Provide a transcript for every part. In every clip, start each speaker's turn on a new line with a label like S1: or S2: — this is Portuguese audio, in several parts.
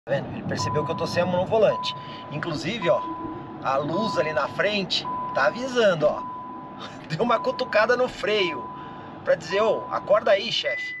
S1: Tá vendo? Ele percebeu que eu tô sem a mão no volante. Inclusive, ó, a luz ali na frente tá avisando, ó. Deu uma cutucada no freio pra dizer, ô, acorda aí, chefe.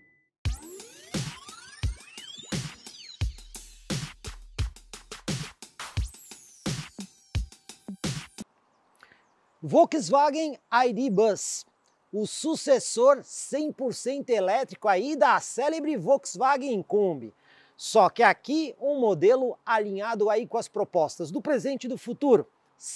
S2: Volkswagen ID Bus, o sucessor 100% elétrico aí da célebre Volkswagen Kombi. Só que aqui um modelo alinhado aí com as propostas do presente e do futuro,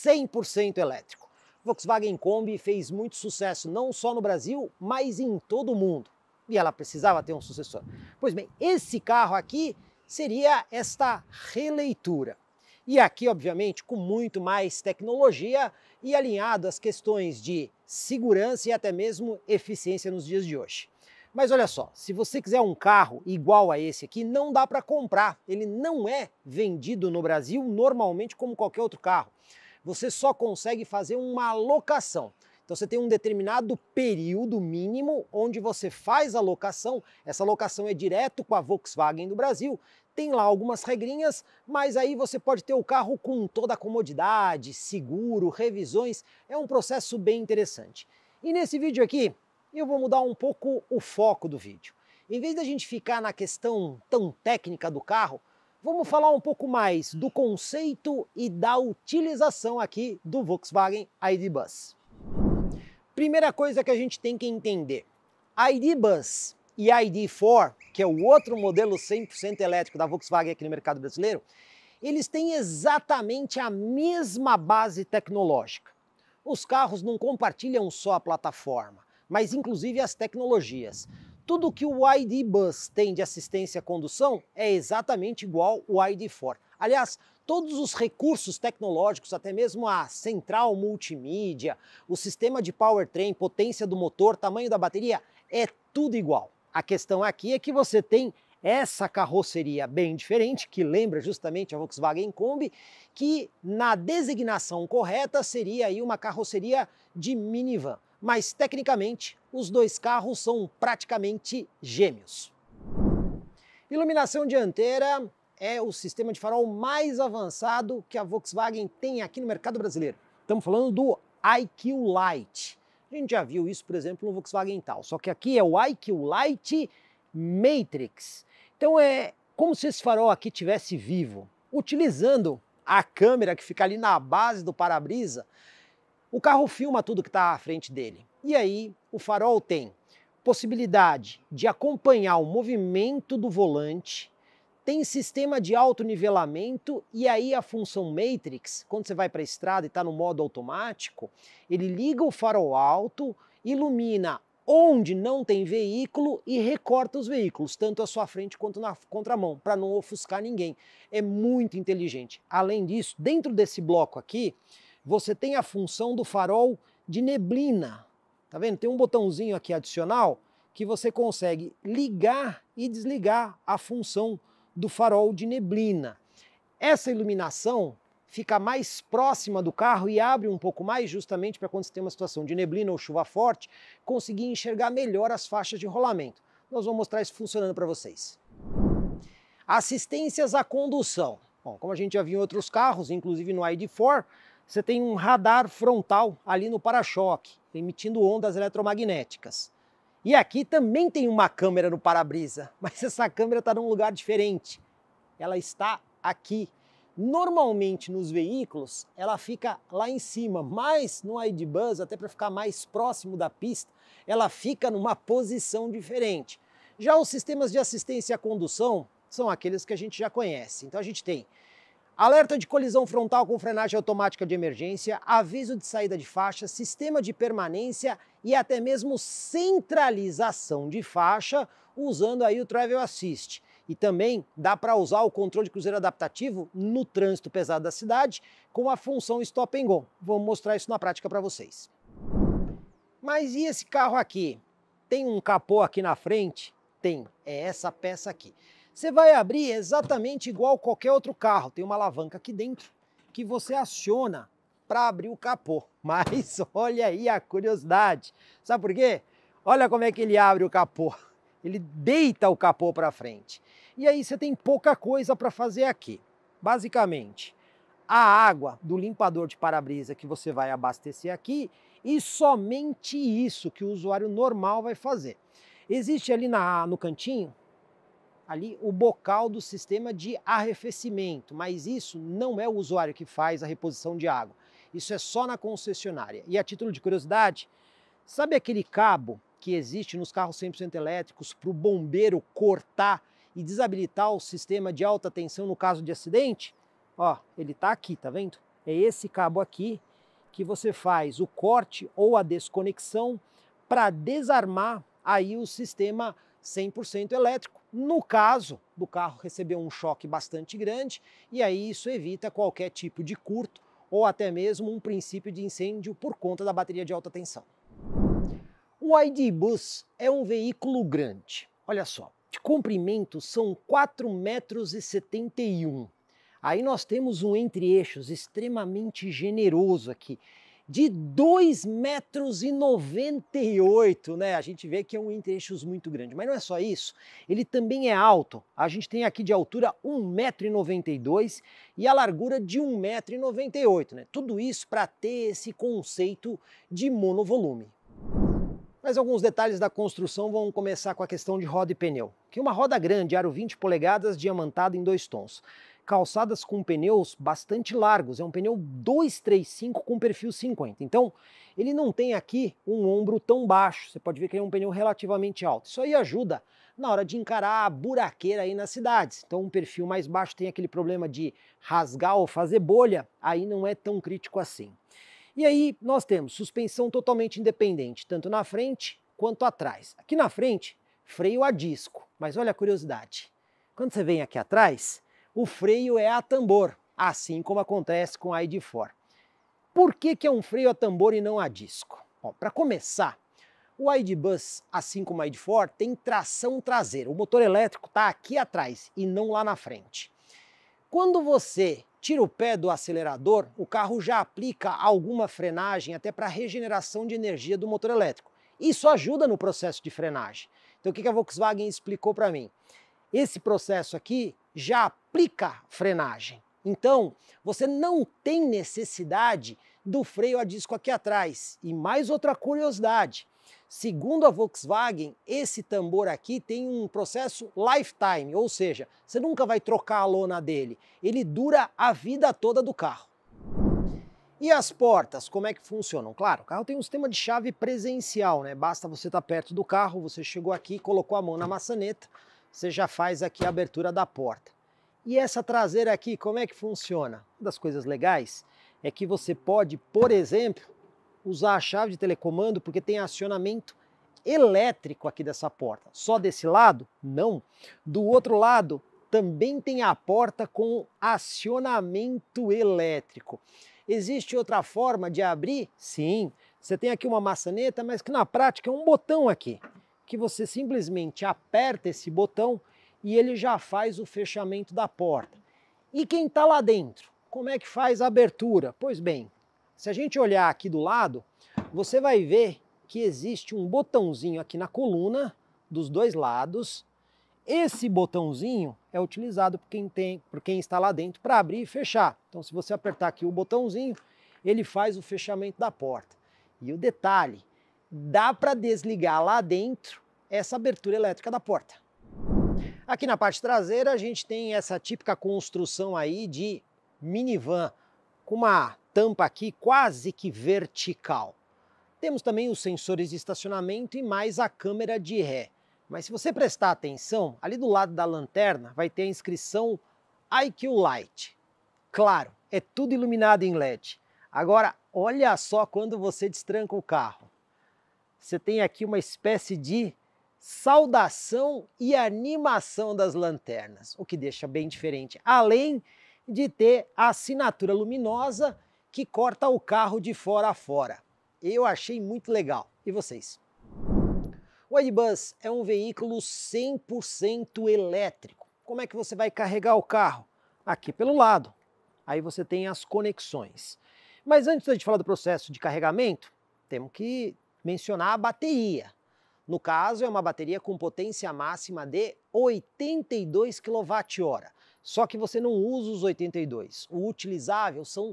S2: 100% elétrico. Volkswagen Kombi fez muito sucesso não só no Brasil, mas em todo o mundo. E ela precisava ter um sucessor. Pois bem, esse carro aqui seria esta releitura. E aqui, obviamente, com muito mais tecnologia e alinhado às questões de segurança e até mesmo eficiência nos dias de hoje. Mas olha só, se você quiser um carro igual a esse aqui, não dá para comprar. Ele não é vendido no Brasil normalmente como qualquer outro carro. Você só consegue fazer uma locação. Então você tem um determinado período mínimo onde você faz a locação. Essa locação é direto com a Volkswagen do Brasil. Tem lá algumas regrinhas, mas aí você pode ter o carro com toda a comodidade, seguro, revisões. É um processo bem interessante. E nesse vídeo aqui, eu vou mudar um pouco o foco do vídeo. Em vez da gente ficar na questão tão técnica do carro, vamos falar um pouco mais do conceito e da utilização aqui do Volkswagen ID Bus. Primeira coisa que a gente tem que entender, ID Bus e ID4, que é o outro modelo 100% elétrico da Volkswagen aqui no mercado brasileiro, eles têm exatamente a mesma base tecnológica. Os carros não compartilham só a plataforma, mas inclusive as tecnologias. Tudo que o ID Bus tem de assistência à condução é exatamente igual ao ID4. Aliás, todos os recursos tecnológicos, até mesmo a central multimídia, o sistema de powertrain, potência do motor, tamanho da bateria, é tudo igual. A questão aqui é que você tem essa carroceria bem diferente, que lembra justamente a Volkswagen Kombi, que na designação correta seria aí uma carroceria de minivan. Mas tecnicamente os dois carros são praticamente gêmeos. Iluminação dianteira é o sistema de farol mais avançado que a Volkswagen tem aqui no mercado brasileiro. Estamos falando do IQ Light. A gente já viu isso, por exemplo, no Volkswagen Tal, só que aqui é o IQ Light Matrix. Então é como se esse farol aqui tivesse vivo. Utilizando a câmera que fica ali na base do para-brisa, o carro filma tudo que está à frente dele. E aí o farol tem possibilidade de acompanhar o movimento do volante, tem sistema de autonivelamento e aí a função Matrix, quando você vai para a estrada e está no modo automático, ele liga o farol alto, ilumina onde não tem veículo e recorta os veículos, tanto à sua frente quanto na contramão, para não ofuscar ninguém. É muito inteligente. Além disso, dentro desse bloco aqui, você tem a função do farol de neblina. Tá vendo? Tem um botãozinho aqui adicional que você consegue ligar e desligar a função do farol de neblina. Essa iluminação fica mais próxima do carro e abre um pouco mais justamente para quando você tem uma situação de neblina ou chuva forte, conseguir enxergar melhor as faixas de rolamento. Nós vamos mostrar isso funcionando para vocês. Assistências à condução. Bom, como a gente já viu em outros carros, inclusive no ID4, você tem um radar frontal ali no para-choque, emitindo ondas eletromagnéticas. E aqui também tem uma câmera no para-brisa, mas essa câmera está num lugar diferente. Ela está aqui. Normalmente nos veículos ela fica lá em cima, mas no ID Bus, até para ficar mais próximo da pista, ela fica numa posição diferente. Já os sistemas de assistência à condução são aqueles que a gente já conhece. Então a gente tem alerta de colisão frontal com frenagem automática de emergência, aviso de saída de faixa, sistema de permanência e até mesmo centralização de faixa usando aí o Travel Assist. E também dá para usar o controle de cruzeiro adaptativo no trânsito pesado da cidade com a função Stop and Go. Vamos mostrar isso na prática para vocês. Mas e esse carro aqui? Tem um capô aqui na frente? Tem, é essa peça aqui. Você vai abrir exatamente igual qualquer outro carro. Tem uma alavanca aqui dentro que você aciona para abrir o capô. Mas olha aí a curiosidade. Sabe por quê? Olha como é que ele abre o capô. Ele deita o capô para frente. E aí você tem pouca coisa para fazer aqui. Basicamente, a água do limpador de para-brisa que você vai abastecer aqui e somente isso que o usuário normal vai fazer. Existe ali no cantinho, ali o bocal do sistema de arrefecimento, mas isso não é o usuário que faz a reposição de água. Isso é só na concessionária. E a título de curiosidade, sabe aquele cabo que existe nos carros 100% elétricos para o bombeiro cortar e desabilitar o sistema de alta tensão no caso de acidente? Ó, ele está aqui, tá vendo? É esse cabo aqui que você faz o corte ou a desconexão para desarmar aí o sistema 100% elétrico, no caso do carro receber um choque bastante grande, e aí isso evita qualquer tipo de curto ou até mesmo um princípio de incêndio por conta da bateria de alta tensão. O ID Bus é um veículo grande, olha só, de comprimento são 4,71 m. Aí nós temos um entre-eixos extremamente generoso aqui, de 2,98 m, né? A gente vê que é um entre-eixos muito grande, mas não é só isso, ele também é alto. A gente tem aqui de altura 1,92 m e a largura de 1,98 m, né? Tudo isso para ter esse conceito de monovolume. Mas alguns detalhes da construção vão começar com a questão de roda e pneu. Que uma roda grande, aro 20 polegadas, diamantada em 2 tons. Calçadas com pneus bastante largos, é um pneu 235 com perfil 50. Então, ele não tem aqui um ombro tão baixo, você pode ver que é um pneu relativamente alto. Isso aí ajuda na hora de encarar a buraqueira aí nas cidades. Então, um perfil mais baixo tem aquele problema de rasgar ou fazer bolha, aí não é tão crítico assim. E aí nós temos suspensão totalmente independente, tanto na frente quanto atrás. Aqui na frente, freio a disco, mas olha a curiosidade. Quando você vem aqui atrás, o freio é a tambor, assim como acontece com a ID4. Por que é um freio a tambor e não a disco? Para começar, o ID Bus, assim como a ID4, tem tração traseira. O motor elétrico está aqui atrás e não lá na frente. Quando você tira o pé do acelerador, o carro já aplica alguma frenagem até para regeneração de energia do motor elétrico. Isso ajuda no processo de frenagem. Então o que a Volkswagen explicou para mim? Esse processo aqui já aplica frenagem. Então você não tem necessidade do freio a disco aqui atrás. E mais outra curiosidade, segundo a Volkswagen, esse tambor aqui tem um processo lifetime, ou seja, você nunca vai trocar a lona dele, ele dura a vida toda do carro. E as portas, como é que funcionam? Claro, o carro tem um sistema de chave presencial, né? Basta você estar perto do carro, você chegou aqui, colocou a mão na maçaneta, você já faz aqui a abertura da porta. E essa traseira aqui, como é que funciona? Uma das coisas legais é que você pode, por exemplo, usar a chave de telecomando porque tem acionamento elétrico aqui dessa porta. Só desse lado? Não. Do outro lado também tem a porta com acionamento elétrico. Existe outra forma de abrir? Sim. Você tem aqui uma maçaneta, mas que na prática é um botão aqui, que você simplesmente aperta esse botão e ele já faz o fechamento da porta. E quem está lá dentro? Como é que faz a abertura? Pois bem, se a gente olhar aqui do lado, você vai ver que existe um botãozinho aqui na coluna, dos dois lados. Esse botãozinho é utilizado por quem está lá dentro para abrir e fechar. Então se você apertar aqui o botãozinho, ele faz o fechamento da porta. E o detalhe, dá para desligar lá dentro essa abertura elétrica da porta. Aqui na parte traseira a gente tem essa típica construção aí de minivan, com uma tampa aqui quase que vertical. Temos também os sensores de estacionamento e mais a câmera de ré. Mas se você prestar atenção, ali do lado da lanterna vai ter a inscrição IQ Light. Claro, é tudo iluminado em LED. Agora, olha só quando você destranca o carro. Você tem aqui uma espécie de saudação e animação das lanternas, o que deixa bem diferente, além de ter a assinatura luminosa que corta o carro de fora a fora. Eu achei muito legal. E vocês? O ID Bus é um veículo 100% elétrico. Como é que você vai carregar o carro? Aqui pelo lado. Aí você tem as conexões. Mas antes de falar do processo de carregamento, temos que mencionar a bateria. No caso, é uma bateria com potência máxima de 82 kWh. Só que você não usa os 82. O utilizável são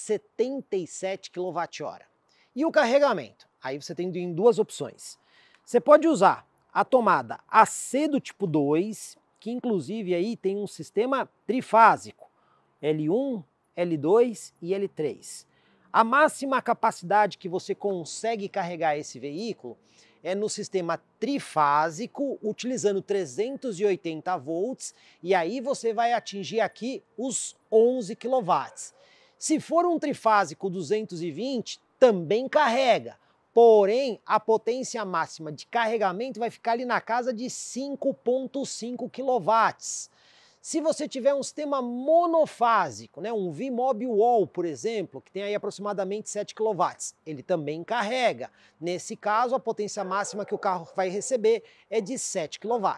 S2: 77 kWh. E o carregamento? Aí você tem duas opções. Você pode usar a tomada AC do tipo 2, que inclusive aí tem um sistema trifásico, L1, L2 e L3. A máxima capacidade que você consegue carregar esse veículo é no sistema trifásico, utilizando 380 volts, e aí você vai atingir aqui os 11 kW. Se for um trifásico 220, também carrega, porém a potência máxima de carregamento vai ficar ali na casa de 5,5 kW. Se você tiver um sistema monofásico, né, um V-Mob Wall, por exemplo, que tem aí aproximadamente 7 kW, ele também carrega. Nesse caso, a potência máxima que o carro vai receber é de 7 kW.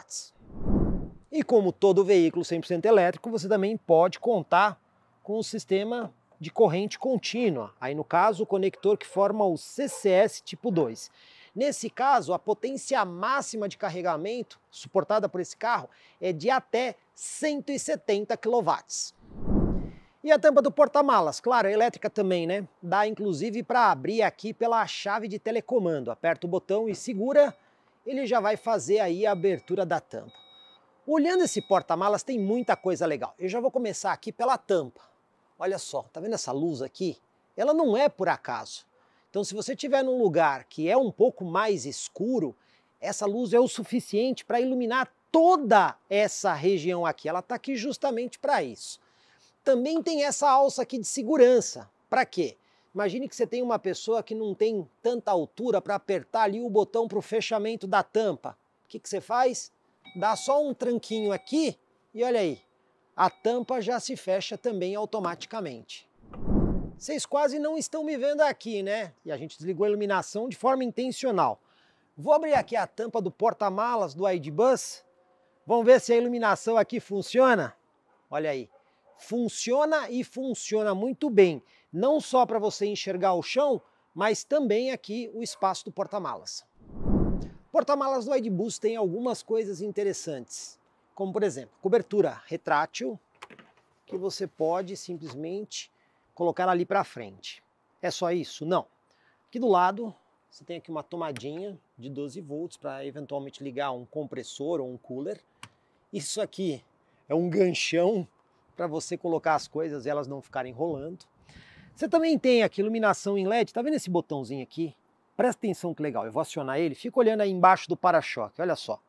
S2: E como todo veículo 100% elétrico, você também pode contar com o sistema de corrente contínua, aí no caso o conector que forma o CCS tipo 2. Nesse caso, a potência máxima de carregamento suportada por esse carro é de até 170 kW. E a tampa do porta-malas, claro, é elétrica também, né? Dá inclusive para abrir aqui pela chave de telecomando. Aperta o botão e segura, ele já vai fazer aí a abertura da tampa. Olhando esse porta-malas tem muita coisa legal. Eu já vou começar aqui pela tampa. Olha só, tá vendo essa luz aqui? Ela não é por acaso. Então se você estiver num lugar que é um pouco mais escuro, essa luz é o suficiente para iluminar toda essa região aqui. Ela está aqui justamente para isso. Também tem essa alça aqui de segurança. Para quê? Imagine que você tem uma pessoa que não tem tanta altura para apertar ali o botão para o fechamento da tampa. O que você faz? Dá só um tranquinho aqui e olha aí, a tampa já se fecha também automaticamente. Vocês quase não estão me vendo aqui, né? E a gente desligou a iluminação de forma intencional. Vou abrir aqui a tampa do porta-malas do ID Buzz. Vamos ver se a iluminação aqui funciona. Olha aí. Funciona e funciona muito bem. Não só para você enxergar o chão, mas também aqui o espaço do porta-malas. O porta-malas do ID Buzz tem algumas coisas interessantes. Como, por exemplo, cobertura retrátil, que você pode simplesmente colocar ali para frente. É só isso? Não. Aqui do lado, você tem aqui uma tomadinha de 12 volts para eventualmente ligar um compressor ou um cooler. Isso aqui é um ganchão para você colocar as coisas e elas não ficarem rolando. Você também tem aqui iluminação em LED. Tá vendo esse botãozinho aqui? Presta atenção que legal. Eu vou acionar ele. Fica olhando aí embaixo do para-choque. Olha só.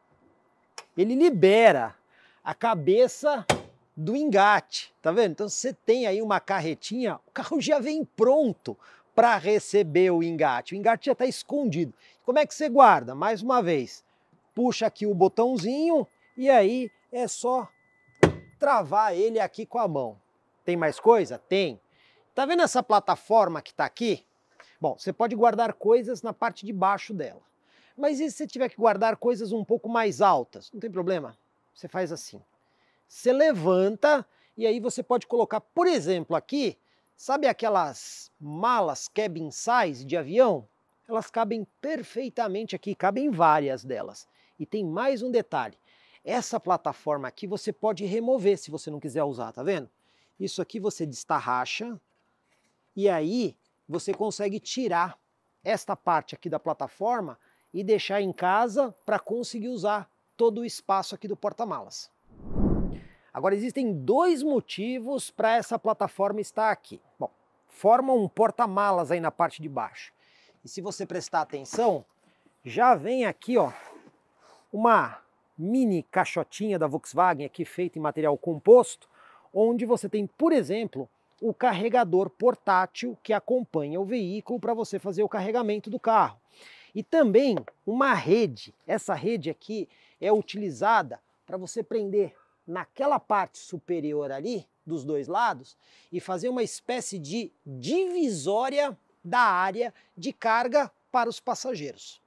S2: Ele libera a cabeça do engate, tá vendo? Então você tem aí uma carretinha, o carro já vem pronto para receber o engate já está escondido. Como é que você guarda? Mais uma vez, puxa aqui o botãozinho e aí é só travar ele aqui com a mão. Tem mais coisa? Tem. Tá vendo essa plataforma que está aqui? Bom, você pode guardar coisas na parte de baixo dela. Mas e se você tiver que guardar coisas um pouco mais altas? Não tem problema, você faz assim. Você levanta e aí você pode colocar, por exemplo, aqui, sabe aquelas malas cabin size de avião? Elas cabem perfeitamente aqui, cabem várias delas. E tem mais um detalhe, essa plataforma aqui você pode remover se você não quiser usar, tá vendo? Isso aqui você destarraxa e aí você consegue tirar esta parte aqui da plataforma e deixar em casa para conseguir usar todo o espaço aqui do porta-malas. Agora existem dois motivos para essa plataforma estar aqui. Bom, forma um porta-malas aí na parte de baixo. E se você prestar atenção, já vem aqui ó, uma mini caixotinha da Volkswagen aqui feita em material composto, onde você tem, por exemplo, o carregador portátil que acompanha o veículo para você fazer o carregamento do carro. E também uma rede. Essa rede aqui é utilizada para você prender naquela parte superior ali, dos dois lados, e fazer uma espécie de divisória da área de carga para os passageiros.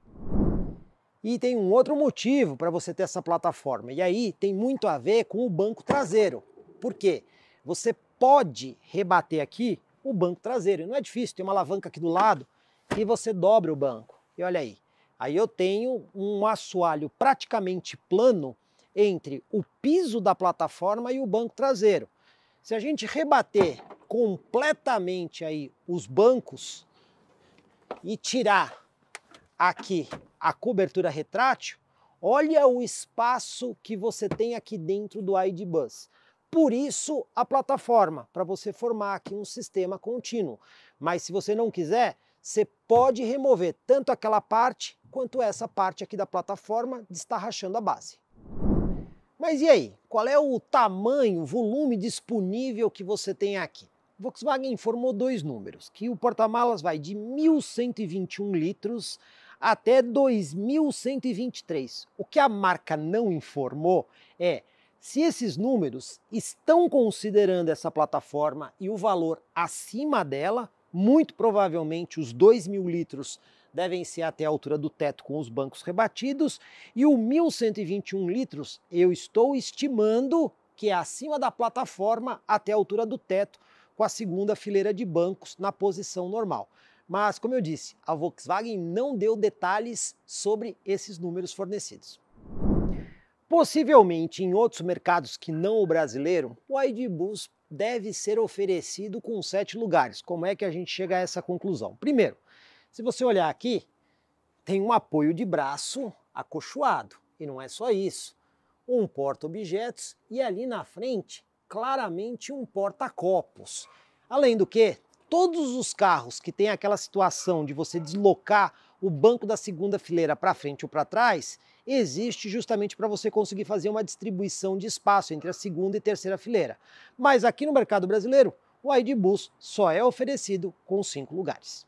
S2: E tem um outro motivo para você ter essa plataforma, e aí tem muito a ver com o banco traseiro. Por quê? Você pode rebater aqui o banco traseiro, e não é difícil, tem uma alavanca aqui do lado, e você dobra o banco. E olha aí, Aí eu tenho um assoalho praticamente plano entre o piso da plataforma e o banco traseiro. Se a gente rebater completamente aí os bancos e tirar aqui a cobertura retrátil, olha o espaço que você tem aqui dentro do ID Bus. Por isso a plataforma, para você formar aqui um sistema contínuo. Mas se você não quiser, você pode remover tanto aquela parte quanto essa parte aqui da plataforma de estar rachando a base. Mas e aí? Qual é o tamanho, o volume disponível que você tem aqui? Volkswagen informou dois números, que o porta-malas vai de 1.121 litros até 2.123. O que a marca não informou é se esses números estão considerando essa plataforma e o valor acima dela. Muito provavelmente os 2.000 litros devem ser até a altura do teto com os bancos rebatidos, e o 1.121 litros eu estou estimando que é acima da plataforma até a altura do teto, com a segunda fileira de bancos na posição normal. Mas, como eu disse, a Volkswagen não deu detalhes sobre esses números fornecidos. Possivelmente em outros mercados que não o brasileiro, o ID Bus deve ser oferecido com 7 lugares. Como é que a gente chega a essa conclusão? Primeiro, se você olhar aqui, tem um apoio de braço acolchoado. E não é só isso. Um porta-objetos e ali na frente, claramente um porta-copos. Além do que, todos os carros que tem aquela situação de você deslocar o banco da segunda fileira para frente ou para trás, existe justamente para você conseguir fazer uma distribuição de espaço entre a segunda e terceira fileira. Mas aqui no mercado brasileiro, o ID Bus só é oferecido com 5 lugares.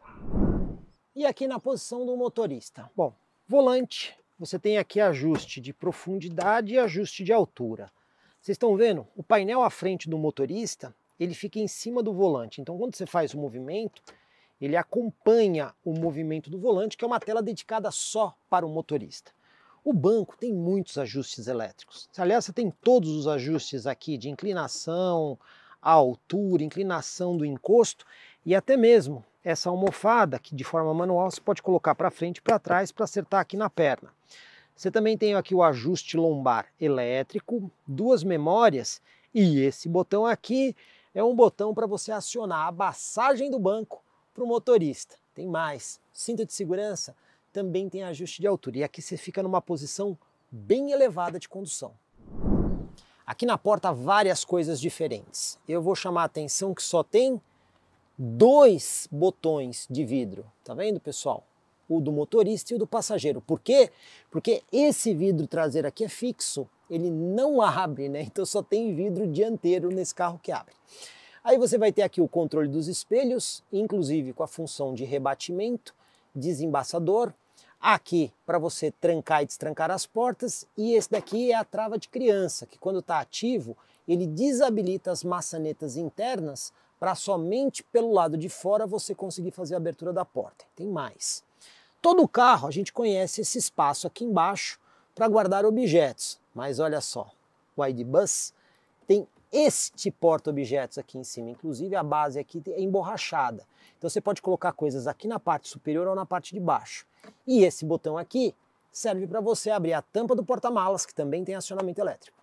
S2: E aqui na posição do motorista? Bom, volante, você tem aqui ajuste de profundidade e ajuste de altura. Vocês estão vendo? O painel à frente do motorista, ele fica em cima do volante. Então quando você faz o movimento, ele acompanha o movimento do volante, que é uma tela dedicada só para o motorista. O banco tem muitos ajustes elétricos. Aliás, você tem todos os ajustes aqui de inclinação, a altura, inclinação do encosto e até mesmo essa almofada que de forma manual você pode colocar para frente e para trás para acertar aqui na perna. Você também tem aqui o ajuste lombar elétrico, 2 memórias e esse botão aqui é um botão para você acionar a massagem do banco para o motorista. Tem mais, cinto de segurança também tem ajuste de altura e aqui você fica numa posição bem elevada de condução. Aqui na porta várias coisas diferentes. Eu vou chamar a atenção que só tem 2 botões de vidro, tá vendo, pessoal? O do motorista e o do passageiro. Por quê? Porque esse vidro traseiro aqui é fixo, ele não abre, né? Então só tem vidro dianteiro nesse carro que abre. Aí você vai ter aqui o controle dos espelhos, inclusive com a função de rebatimento, desembaçador. Aqui para você trancar e destrancar as portas, e esse daqui é a trava de criança, que quando está ativo, ele desabilita as maçanetas internas para somente pelo lado de fora você conseguir fazer a abertura da porta. Tem mais. Todo carro a gente conhece esse espaço aqui embaixo para guardar objetos, mas olha só, o ID Bus tem este porta-objetos aqui em cima, inclusive a base aqui é emborrachada. Então você pode colocar coisas aqui na parte superior ou na parte de baixo. E esse botão aqui serve para você abrir a tampa do porta-malas, que também tem acionamento elétrico.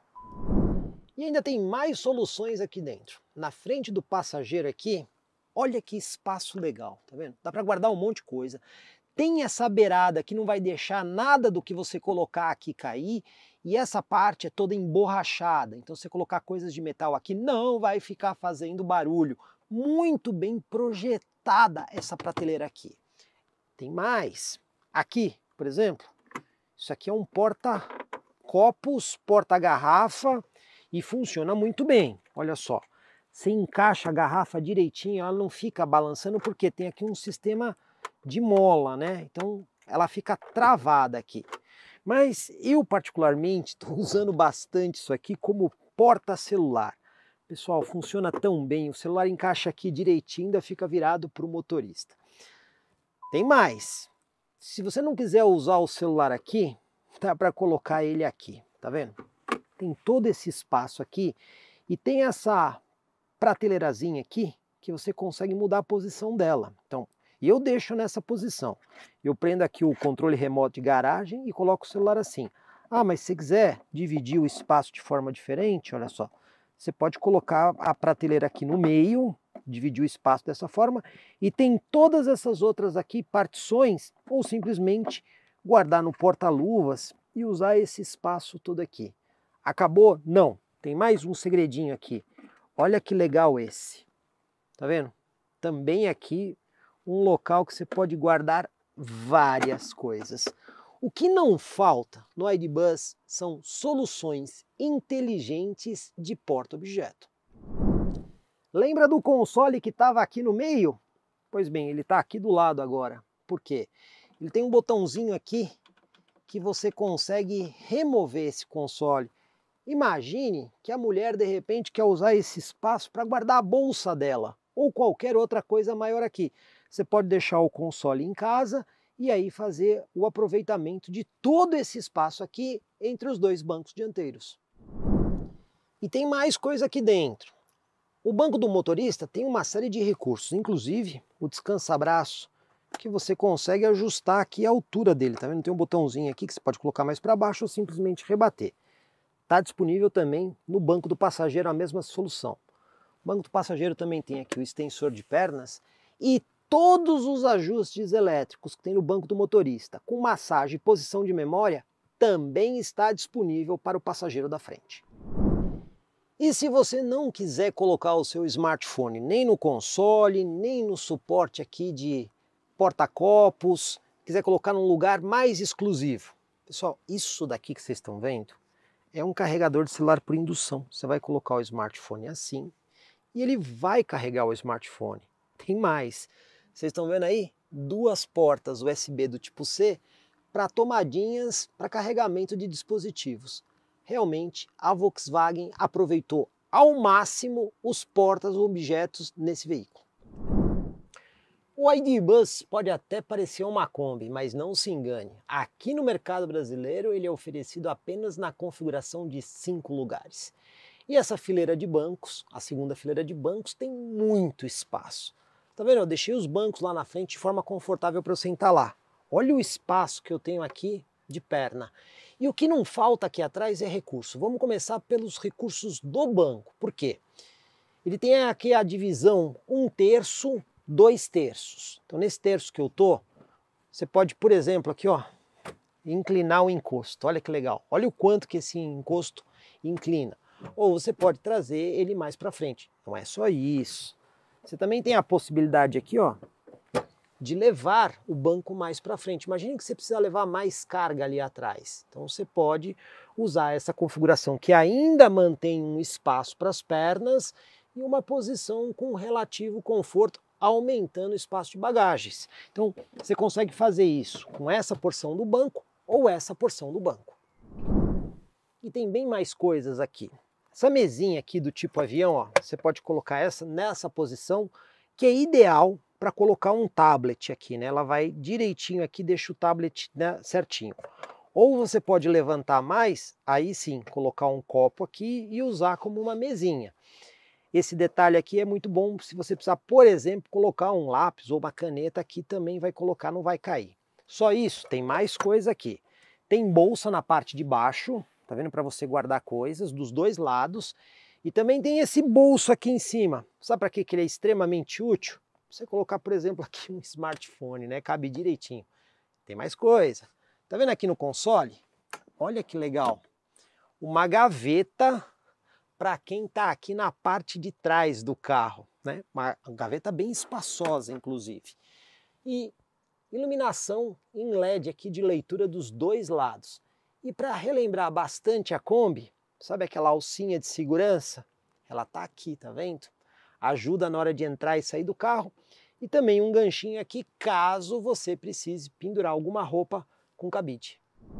S2: E ainda tem mais soluções aqui dentro. Na frente do passageiro aqui, olha que espaço legal, tá vendo? Dá para guardar um monte de coisa. Tem essa beirada que não vai deixar nada do que você colocar aqui cair, e essa parte é toda emborrachada, então você colocar coisas de metal aqui não vai ficar fazendo barulho. Muito bem projetada essa prateleira aqui. Tem mais. Aqui, por exemplo, isso aqui é um porta-copos, porta-garrafa e funciona muito bem. Olha só, você encaixa a garrafa direitinho, ela não fica balançando porque tem aqui um sistema de mola, né? Então ela fica travada aqui. Mas eu particularmente estou usando bastante isso aqui como porta-celular. Pessoal, funciona tão bem, o celular encaixa aqui direitinho, ainda fica virado para o motorista. Tem mais. Se você não quiser usar o celular aqui, dá para colocar ele aqui, tá vendo? Tem todo esse espaço aqui e tem essa prateleirazinha aqui que você consegue mudar a posição dela. Então, E eu deixo nessa posição. Eu prendo aqui o controle remoto de garagem e coloco o celular assim. Ah, mas se você quiser dividir o espaço de forma diferente, olha só, você pode colocar a prateleira aqui no meio, dividir o espaço dessa forma, e tem todas essas outras aqui partições, ou simplesmente guardar no porta-luvas e usar esse espaço todo aqui. Acabou? Não. Tem mais um segredinho aqui. Olha que legal esse. Tá vendo? Também aqui um local que você pode guardar várias coisas. O que não falta no ID Buzz são soluções inteligentes de porta-objeto. Lembra do console que estava aqui no meio? Pois bem, ele está aqui do lado agora. Por quê? Ele tem um botãozinho aqui que você consegue remover esse console. Imagine que a mulher de repente quer usar esse espaço para guardar a bolsa dela ou qualquer outra coisa maior aqui. Você pode deixar o console em casa e aí fazer o aproveitamento de todo esse espaço aqui entre os dois bancos dianteiros. E tem mais coisa aqui dentro. O banco do motorista tem uma série de recursos, inclusive o descansa-braço, que você consegue ajustar aqui a altura dele, tá vendo? Tem um botãozinho aqui que você pode colocar mais para baixo ou simplesmente rebater. Está disponível também no banco do passageiro a mesma solução. O banco do passageiro também tem aqui o extensor de pernas e todos os ajustes elétricos que tem no banco do motorista, com massagem e posição de memória, também está disponível para o passageiro da frente. E se você não quiser colocar o seu smartphone nem no console, nem no suporte aqui de porta-copos, quiser colocar num lugar mais exclusivo. Pessoal, isso daqui que vocês estão vendo é um carregador de celular por indução. Você vai colocar o smartphone assim e ele vai carregar o smartphone. Tem mais. Vocês estão vendo aí? Duas portas USB do tipo C para tomadinhas para carregamento de dispositivos. Realmente, a Volkswagen aproveitou ao máximo os portas-objetos nesse veículo. O ID Buzz pode até parecer uma Kombi, mas não se engane. Aqui no mercado brasileiro ele é oferecido apenas na configuração de 5 lugares. E essa fileira de bancos, a segunda fileira de bancos, tem muito espaço. Tá vendo? Eu deixei os bancos lá na frente de forma confortável para eu sentar lá. Olha o espaço que eu tenho aqui de perna. E o que não falta aqui atrás é recurso. Vamos começar pelos recursos do banco. Por quê? Ele tem aqui a divisão 1/3, 2/3. Então nesse terço que eu tô, você pode, por exemplo, aqui ó, inclinar o encosto. Olha que legal. Olha o quanto que esse encosto inclina. Ou você pode trazer ele mais para frente. Não é só isso. Você também tem a possibilidade aqui, ó, de levar o banco mais para frente. Imagine que você precisa levar mais carga ali atrás. Então você pode usar essa configuração que ainda mantém um espaço para as pernas e uma posição com relativo conforto, aumentando o espaço de bagagens. Então você consegue fazer isso com essa porção do banco ou essa porção do banco. E tem bem mais coisas aqui. Essa mesinha aqui do tipo avião, ó, você pode colocar essa nessa posição, que é ideal para colocar um tablet aqui, né? Ela vai direitinho aqui, deixa o tablet, né, certinho. Ou você pode levantar mais, aí sim, colocar um copo aqui e usar como uma mesinha. Esse detalhe aqui é muito bom se você precisar, por exemplo, colocar um lápis ou uma caneta aqui, também vai colocar, não vai cair. Só isso, tem mais coisa aqui. Tem bolsa na parte de baixo, tá vendo? Para você guardar coisas dos dois lados. E também tem esse bolso aqui em cima. Sabe para que ele é extremamente útil? Você colocar, por exemplo, aqui um smartphone, né? Cabe direitinho. Tem mais coisa. Tá vendo aqui no console? Olha que legal. Uma gaveta para quem está aqui na parte de trás do carro, né? Uma gaveta bem espaçosa, inclusive. E iluminação em LED aqui de leitura dos dois lados. E para relembrar bastante a Kombi, sabe aquela alcinha de segurança? Ela tá aqui, tá vendo? Ajuda na hora de entrar e sair do carro. E também um ganchinho aqui, caso você precise pendurar alguma roupa com cabide.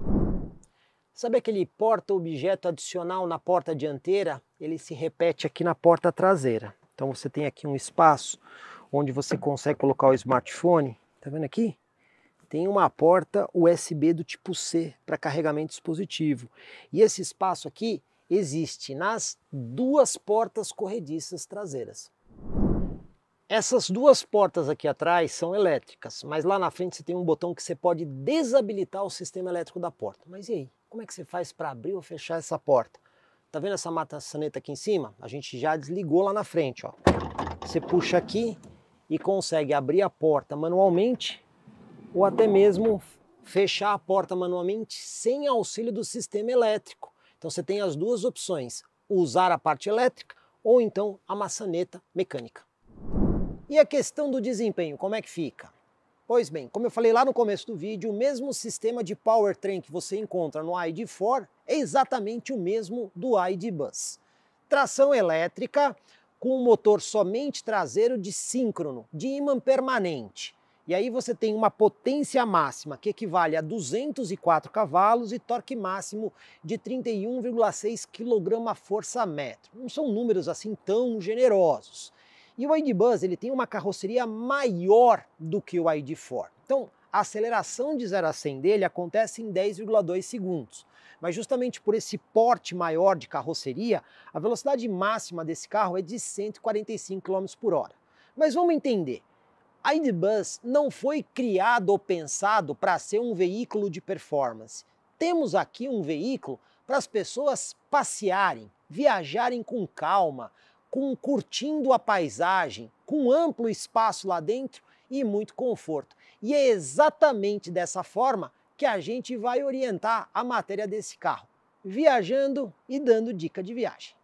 S2: Sabe aquele porta-objeto adicional na porta dianteira? Ele se repete aqui na porta traseira. Então você tem aqui um espaço onde você consegue colocar o smartphone. Tá vendo aqui? Tem uma porta USB do tipo C para carregamento de dispositivo. E esse espaço aqui existe nas duas portas corrediças traseiras. Essas duas portas aqui atrás são elétricas, mas lá na frente você tem um botão que você pode desabilitar o sistema elétrico da porta. Mas e aí? Como é que você faz para abrir ou fechar essa porta? Tá vendo essa maçaneta aqui em cima? A gente já desligou lá na frente, ó. Você puxa aqui e consegue abrir a porta manualmente ou até mesmo fechar a porta manualmente sem auxílio do sistema elétrico. Então você tem as duas opções, usar a parte elétrica ou então a maçaneta mecânica. E a questão do desempenho, como é que fica? Pois bem, como eu falei lá no começo do vídeo, o mesmo sistema de powertrain que você encontra no ID4 é exatamente o mesmo do ID Buzz. Tração elétrica com um motor somente traseiro de síncrono, de ímã permanente. E aí você tem uma potência máxima que equivale a 204 cavalos e torque máximo de 31,6 kgfm. Não são números assim tão generosos. E o ID Buzz ele tem uma carroceria maior do que o ID4. Então, a aceleração de 0 a 100 dele acontece em 10,2 segundos. Mas justamente por esse porte maior de carroceria, a velocidade máxima desse carro é de 145 km por hora. Mas vamos entender. A ID Buzz não foi criado ou pensado para ser um veículo de performance. Temos aqui um veículo para as pessoas passearem, viajarem com calma, curtindo a paisagem, com amplo espaço lá dentro e muito conforto. E é exatamente dessa forma que a gente vai orientar a matéria desse carro, viajando e dando dica de viagem.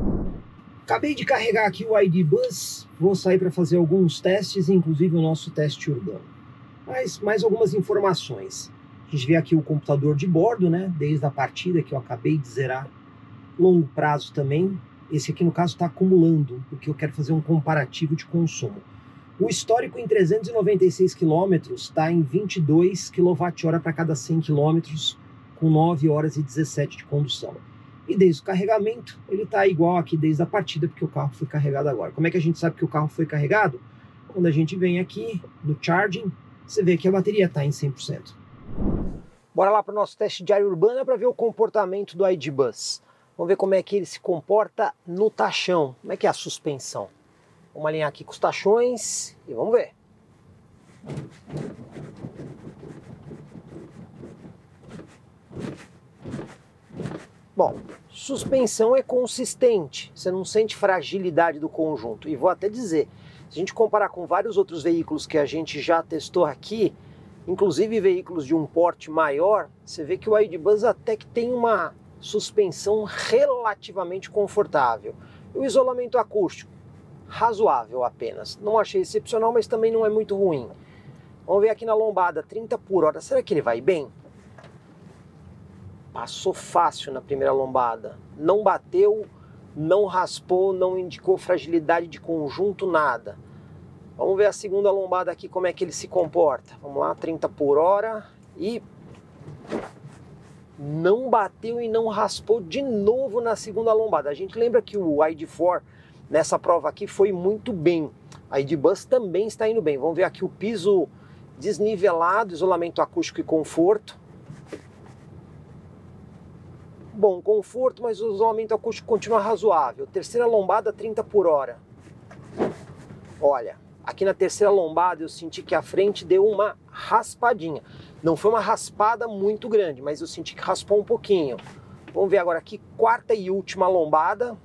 S2: Acabei de carregar aqui o ID Buzz, vou sair para fazer alguns testes, inclusive o nosso teste urbano. Mas mais algumas informações. A gente vê aqui o computador de bordo, né? Desde a partida que eu acabei de zerar, longo prazo também. Esse aqui no caso está acumulando, porque eu quero fazer um comparativo de consumo. O histórico em 396 km está em 22 kWh para cada 100 km, com 9 horas e 17 de condução. E desde o carregamento, ele está igual aqui desde a partida, porque o carro foi carregado agora. Como é que a gente sabe que o carro foi carregado? Quando a gente vem aqui no charging, você vê que a bateria está em 100%. Bora lá para o nosso teste de área urbana para ver o comportamento do ID Buzz. Vamos ver como é que ele se comporta no tachão. Como é que é a suspensão? Vamos alinhar aqui com os tachões e vamos ver. Bom, suspensão é consistente, você não sente fragilidade do conjunto. E vou até dizer, se a gente comparar com vários outros veículos que a gente já testou aqui, inclusive veículos de um porte maior, você vê que o ID Buzz até que tem uma suspensão relativamente confortável. E o isolamento acústico, razoável apenas. Não achei excepcional, mas também não é muito ruim. Vamos ver aqui na lombada, 30 por hora. Será que ele vai bem? Passou fácil na primeira lombada. Não bateu, não raspou, não indicou fragilidade de conjunto, nada. Vamos ver a segunda lombada aqui, como é que ele se comporta. Vamos lá, 30 por hora e... não bateu e não raspou de novo na segunda lombada. A gente lembra que o ID4 nessa prova aqui foi muito bem. A ID Buzz também está indo bem. Vamos ver aqui o piso desnivelado, isolamento acústico e conforto. Bom, conforto, mas o isolamento acústico continua razoável. Terceira lombada, 30 por hora. Olha, aqui na terceira lombada eu senti que a frente deu uma raspadinha. Não foi uma raspada muito grande, mas eu senti que raspou um pouquinho. Vamos ver agora aqui, quarta e última lombada.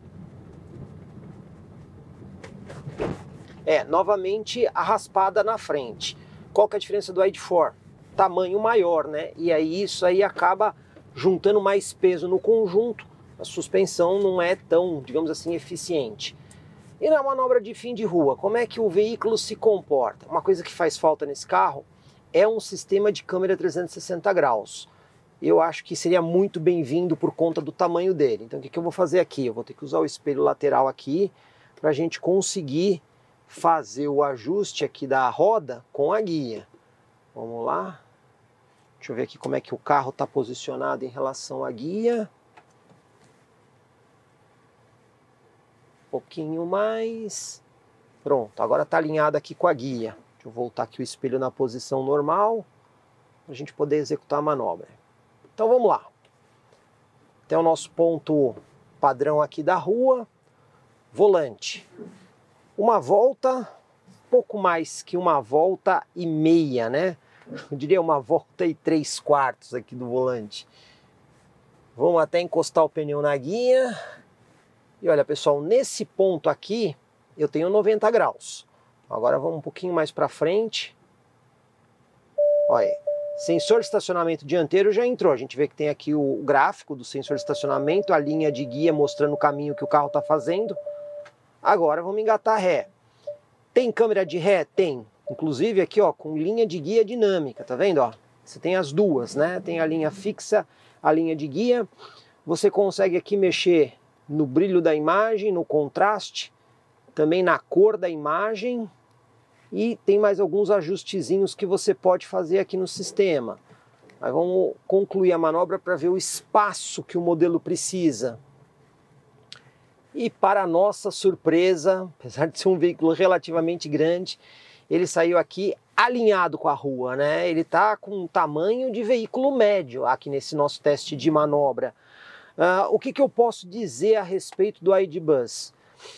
S2: Novamente a raspada na frente. Qual que é a diferença do ID4? Tamanho maior, né? E aí isso aí acaba juntando mais peso no conjunto. A suspensão não é tão, digamos assim, eficiente. E na manobra de fim de rua, como é que o veículo se comporta? Uma coisa que faz falta nesse carro é um sistema de câmera 360 graus. Eu acho que seria muito bem-vindo por conta do tamanho dele. Então o que eu vou fazer aqui? Eu vou ter que usar o espelho lateral aqui para a gente conseguir fazer o ajuste aqui da roda com a guia. Vamos lá. Deixa eu ver aqui como é que o carro está posicionado em relação à guia. Um pouquinho mais. Pronto, agora está alinhado aqui com a guia. Deixa eu voltar aqui o espelho na posição normal, para a gente poder executar a manobra. Então vamos lá. Tem o nosso ponto padrão aqui da rua. Volante. Uma volta, pouco mais que 1,5 volta, né? Eu diria 1,3 volta aqui do volante. Vamos até encostar o pneu na guia. E olha, pessoal, nesse ponto aqui eu tenho 90 graus. Agora vamos um pouquinho mais para frente. Olha aí. Sensor de estacionamento dianteiro já entrou. A gente vê que tem aqui o gráfico do sensor de estacionamento, a linha de guia mostrando o caminho que o carro está fazendo. Agora vamos engatar ré. Tem câmera de ré? Tem. Inclusive aqui, ó, com linha de guia dinâmica, tá vendo? Ó? Você tem as duas, né? Tem a linha fixa, a linha de guia. Você consegue aqui mexer no brilho da imagem, no contraste, também na cor da imagem. E tem mais alguns ajustezinhos que você pode fazer aqui no sistema. Mas vamos concluir a manobra para ver o espaço que o modelo precisa. E para nossa surpresa, apesar de ser um veículo relativamente grande, ele saiu aqui alinhado com a rua, né? Ele está com um tamanho de veículo médio aqui nesse nosso teste de manobra. O que eu posso dizer a respeito do ID Buzz?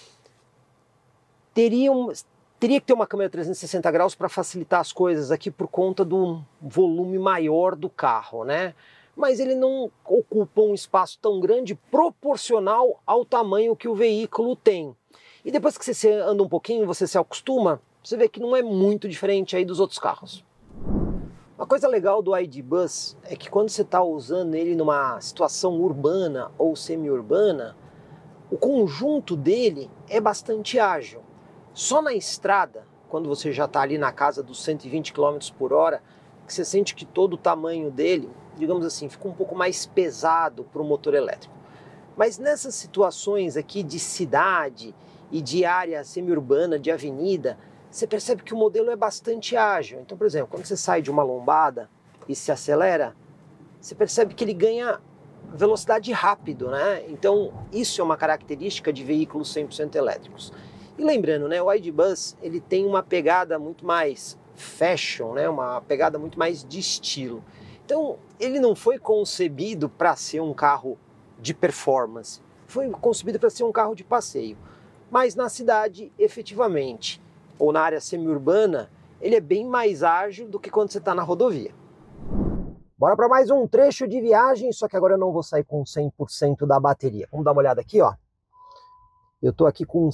S2: Teria que ter uma câmera 360 graus para facilitar as coisas aqui por conta do volume maior do carro, né? Mas ele não ocupa um espaço tão grande proporcional ao tamanho que o veículo tem. E depois que você anda um pouquinho, você se acostuma, você vê que não é muito diferente aí dos outros carros. Uma coisa legal do ID Buzz é que quando você está usando ele numa situação urbana ou semi-urbana, o conjunto dele é bastante ágil. Só na estrada, quando você já está ali na casa dos 120 km por hora, que você sente que todo o tamanho dele, digamos assim, fica um pouco mais pesado para o motor elétrico. Mas nessas situações aqui de cidade e de área semi-urbana, de avenida, você percebe que o modelo é bastante ágil. Então, por exemplo, quando você sai de uma lombada e se acelera, você percebe que ele ganha velocidade rápido, né? Então, isso é uma característica de veículos 100% elétricos. E lembrando, né, o ID Buzz, ele tem uma pegada muito mais fashion, né, uma pegada muito mais de estilo. Então, ele não foi concebido para ser um carro de performance, foi concebido para ser um carro de passeio. Mas na cidade, efetivamente, ou na área semi-urbana, ele é bem mais ágil do que quando você está na rodovia. Bora para mais um trecho de viagem, só que agora eu não vou sair com 100% da bateria. Vamos dar uma olhada aqui, ó. Eu estou aqui com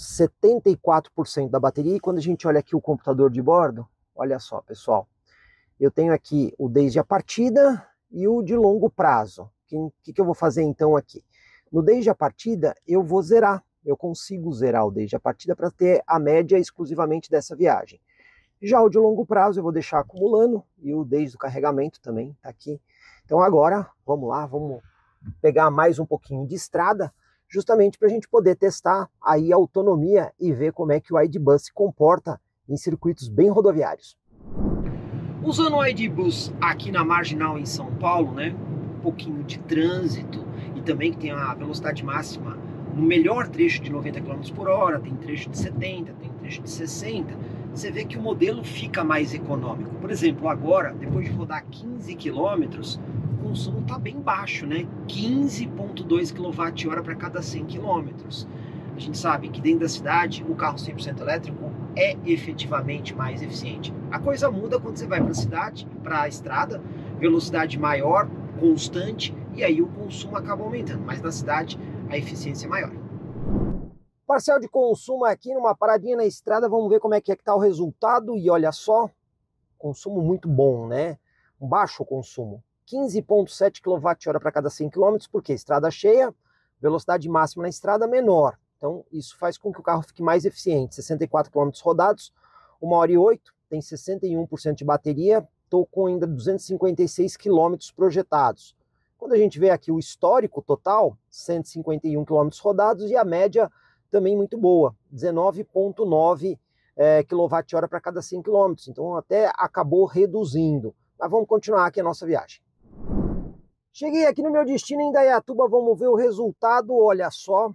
S2: 74% da bateria e quando a gente olha aqui o computador de bordo, olha só, pessoal, eu tenho aqui o desde a partida e o de longo prazo. O que eu vou fazer então aqui? No desde a partida eu vou zerar, eu consigo zerar o desde a partida para ter a média exclusivamente dessa viagem. Já o de longo prazo eu vou deixar acumulando e o desde o carregamento também está aqui. Então agora, vamos lá, vamos pegar mais um pouquinho de estrada, justamente para a gente poder testar aí a autonomia e ver como é que o ID Buzz se comporta em circuitos bem rodoviários. Usando o ID Buzz aqui na Marginal em São Paulo, né, um pouquinho de trânsito e também que tem a velocidade máxima no melhor trecho de 90 km por hora, tem trecho de 70, tem trecho de 60, você vê que o modelo fica mais econômico. Por exemplo, agora, depois de rodar 15 km, o consumo está bem baixo, né? 15,2 kWh para cada 100 km. A gente sabe que dentro da cidade o carro 100% elétrico é efetivamente mais eficiente. A coisa muda quando você vai para a cidade, para a estrada, velocidade maior, constante, e aí o consumo acaba aumentando. Mas na cidade a eficiência é maior. Parcial de consumo aqui numa paradinha na estrada, vamos ver como é que está o resultado. E olha só, consumo muito bom, né? Um baixo consumo. 15,7 kWh para cada 100 km, porque estrada cheia, velocidade máxima na estrada menor. Então isso faz com que o carro fique mais eficiente. 64 km rodados, 1h08, tem 61% de bateria, estou com ainda 256 km projetados. Quando a gente vê aqui o histórico total, 151 km rodados e a média também muito boa, 19,9 kWh para cada 100 km. Então até acabou reduzindo. Mas vamos continuar aqui a nossa viagem. Cheguei aqui no meu destino em Indaiatuba, vamos ver o resultado, olha só,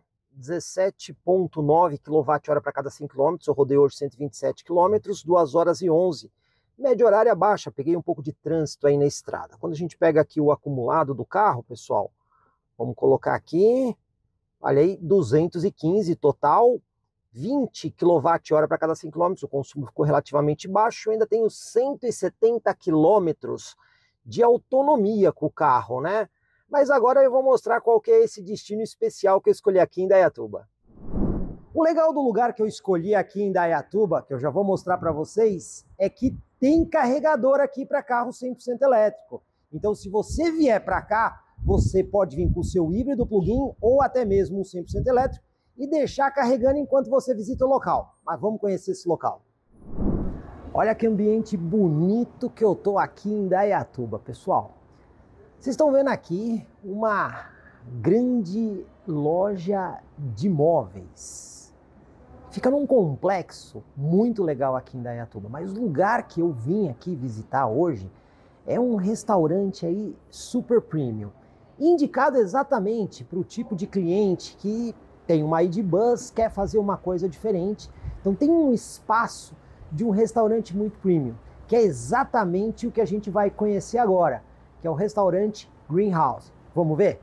S2: 17,9 kWh para cada 100 km, eu rodei hoje 127 km, 2h11, média horária baixa, peguei um pouco de trânsito aí na estrada. Quando a gente pega aqui o acumulado do carro, pessoal, vamos colocar aqui, olha aí, 215 total, 20 kWh para cada 100 km, o consumo ficou relativamente baixo. Eu ainda tenho 170 km de autonomia com o carro, né? Mas agora eu vou mostrar qual que é esse destino especial que eu escolhi aqui em Indaiatuba. O legal do lugar que eu escolhi aqui em Indaiatuba, que eu já vou mostrar para vocês, é que tem carregador aqui para carro 100% elétrico. Então, se você vier para cá, você pode vir com o seu híbrido plug-in ou até mesmo um 100% elétrico e deixar carregando enquanto você visita o local. Mas vamos conhecer esse local. Olha que ambiente bonito que eu tô aqui em Indaiatuba, pessoal. Vocês estão vendo aqui uma grande loja de móveis. Fica num complexo muito legal aqui em Indaiatuba, mas o lugar que eu vim aqui visitar hoje é um restaurante aí super premium, indicado exatamente para o tipo de cliente que tem uma ID Buzz, quer fazer uma coisa diferente. Então tem um espaço de um restaurante muito premium, que é exatamente o que a gente vai conhecer agora, que é o restaurante Greenhouse. Vamos ver?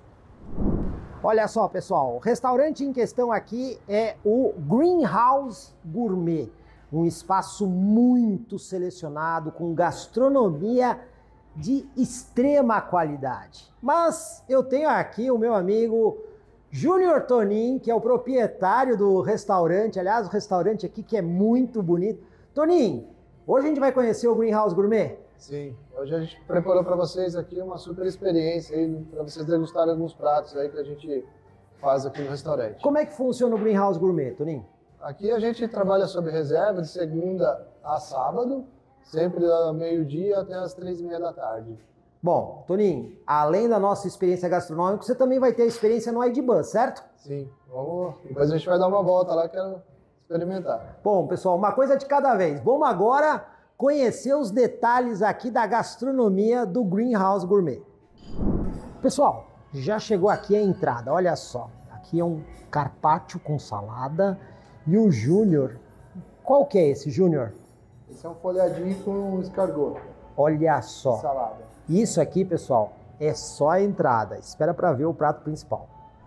S2: Olha só, pessoal, o restaurante em questão aqui é o Greenhouse Gourmet, um espaço muito selecionado, com gastronomia de extrema qualidade. Mas eu tenho aqui o meu amigo Júnior Tonin, que é o proprietário do restaurante. Aliás, o restaurante aqui que é muito bonito. Tonin, hoje a gente vai conhecer o Greenhouse Gourmet?
S3: Sim, hoje a gente preparou para vocês aqui uma super experiência para vocês degustarem alguns pratos aí que a gente faz aqui no restaurante.
S2: Como é que funciona o Greenhouse Gourmet, Tonin?
S3: Aqui a gente trabalha sob reserva de segunda a sábado, sempre ao meio-dia até as 3h30 da tarde.
S2: Bom, Tonin, além da nossa experiência gastronômica, você também vai ter a experiência no ID Buzz, certo?
S3: Sim, depois a gente vai dar uma volta lá, quero experimentar.
S2: Bom, pessoal, uma coisa de cada vez. Vamos agora conhecer os detalhes aqui da gastronomia do Greenhouse Gourmet. Pessoal, já chegou aqui a entrada, olha só. Aqui é um carpaccio com salada e o Júnior. Qual que é esse, Júnior?
S3: Esse é um folhadinho com escargot.
S2: Olha só.
S3: Salada.
S2: Isso aqui, pessoal, é só a entrada. Espera para ver o prato principal.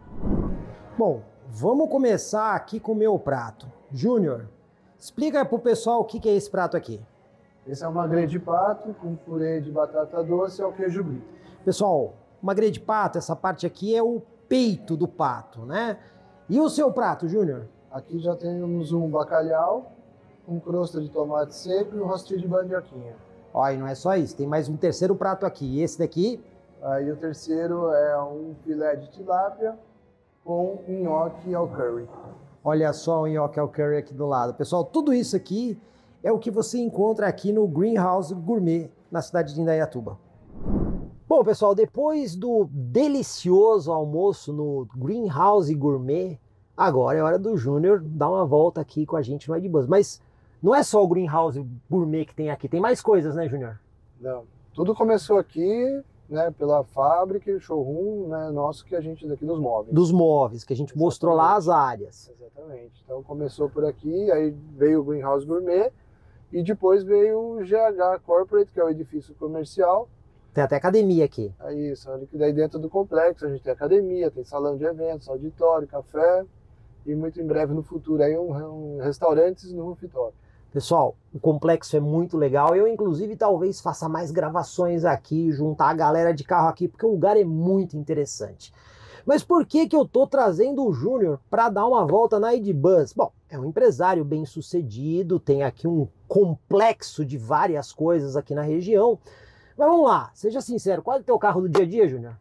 S2: Bom, vamos começar aqui com o meu prato. Júnior, explica pro pessoal o que é esse prato aqui.
S3: Esse é um magret de pato com purê de batata doce ao queijo brie.
S2: Pessoal, magret de pato, essa parte aqui é o peito do pato, né? E o seu prato, Júnior?
S3: Aqui já temos um bacalhau, um crosta de tomate seco e um rostinho de mandioquinha.
S2: Ó, e não é só isso, tem mais um terceiro prato aqui. E esse daqui?
S3: Aí o terceiro é um filé de tilápia com nhoque ao curry.
S2: Olha só o nhoque ao curry aqui do lado. Pessoal, tudo isso aqui é o que você encontra aqui no Greenhouse Gourmet, na cidade de Indaiatuba. Bom, pessoal, depois do delicioso almoço no Greenhouse Gourmet, agora é hora do Júnior dar uma volta aqui com a gente no ID Buzz. Mas não é só o Greenhouse Gourmet que tem aqui, tem mais coisas, né, Júnior?
S3: Não, tudo começou aqui, né, pela fábrica e showroom, né, nosso, que a gente daqui dos móveis.
S2: Dos móveis, que a gente
S3: Exatamente.
S2: Mostrou lá as áreas.
S3: Exatamente. Então começou por aqui, aí veio o Greenhouse Gourmet e depois veio o GH Corporate, que é o edifício comercial.
S2: Tem até academia aqui.
S3: É isso, daí dentro do complexo a gente tem academia, tem salão de eventos, auditório, café e muito em breve no futuro aí um restaurantes no rooftop.
S2: Pessoal, o complexo é muito legal. Eu, inclusive, talvez faça mais gravações aqui, juntar a galera de carro aqui, porque o lugar é muito interessante. Mas por que eu tô trazendo o Júnior para dar uma volta na ID Buzz? Bom, é um empresário bem sucedido, tem aqui um complexo de várias coisas aqui na região. Mas vamos lá, seja sincero, qual é o teu carro do dia a dia, Júnior?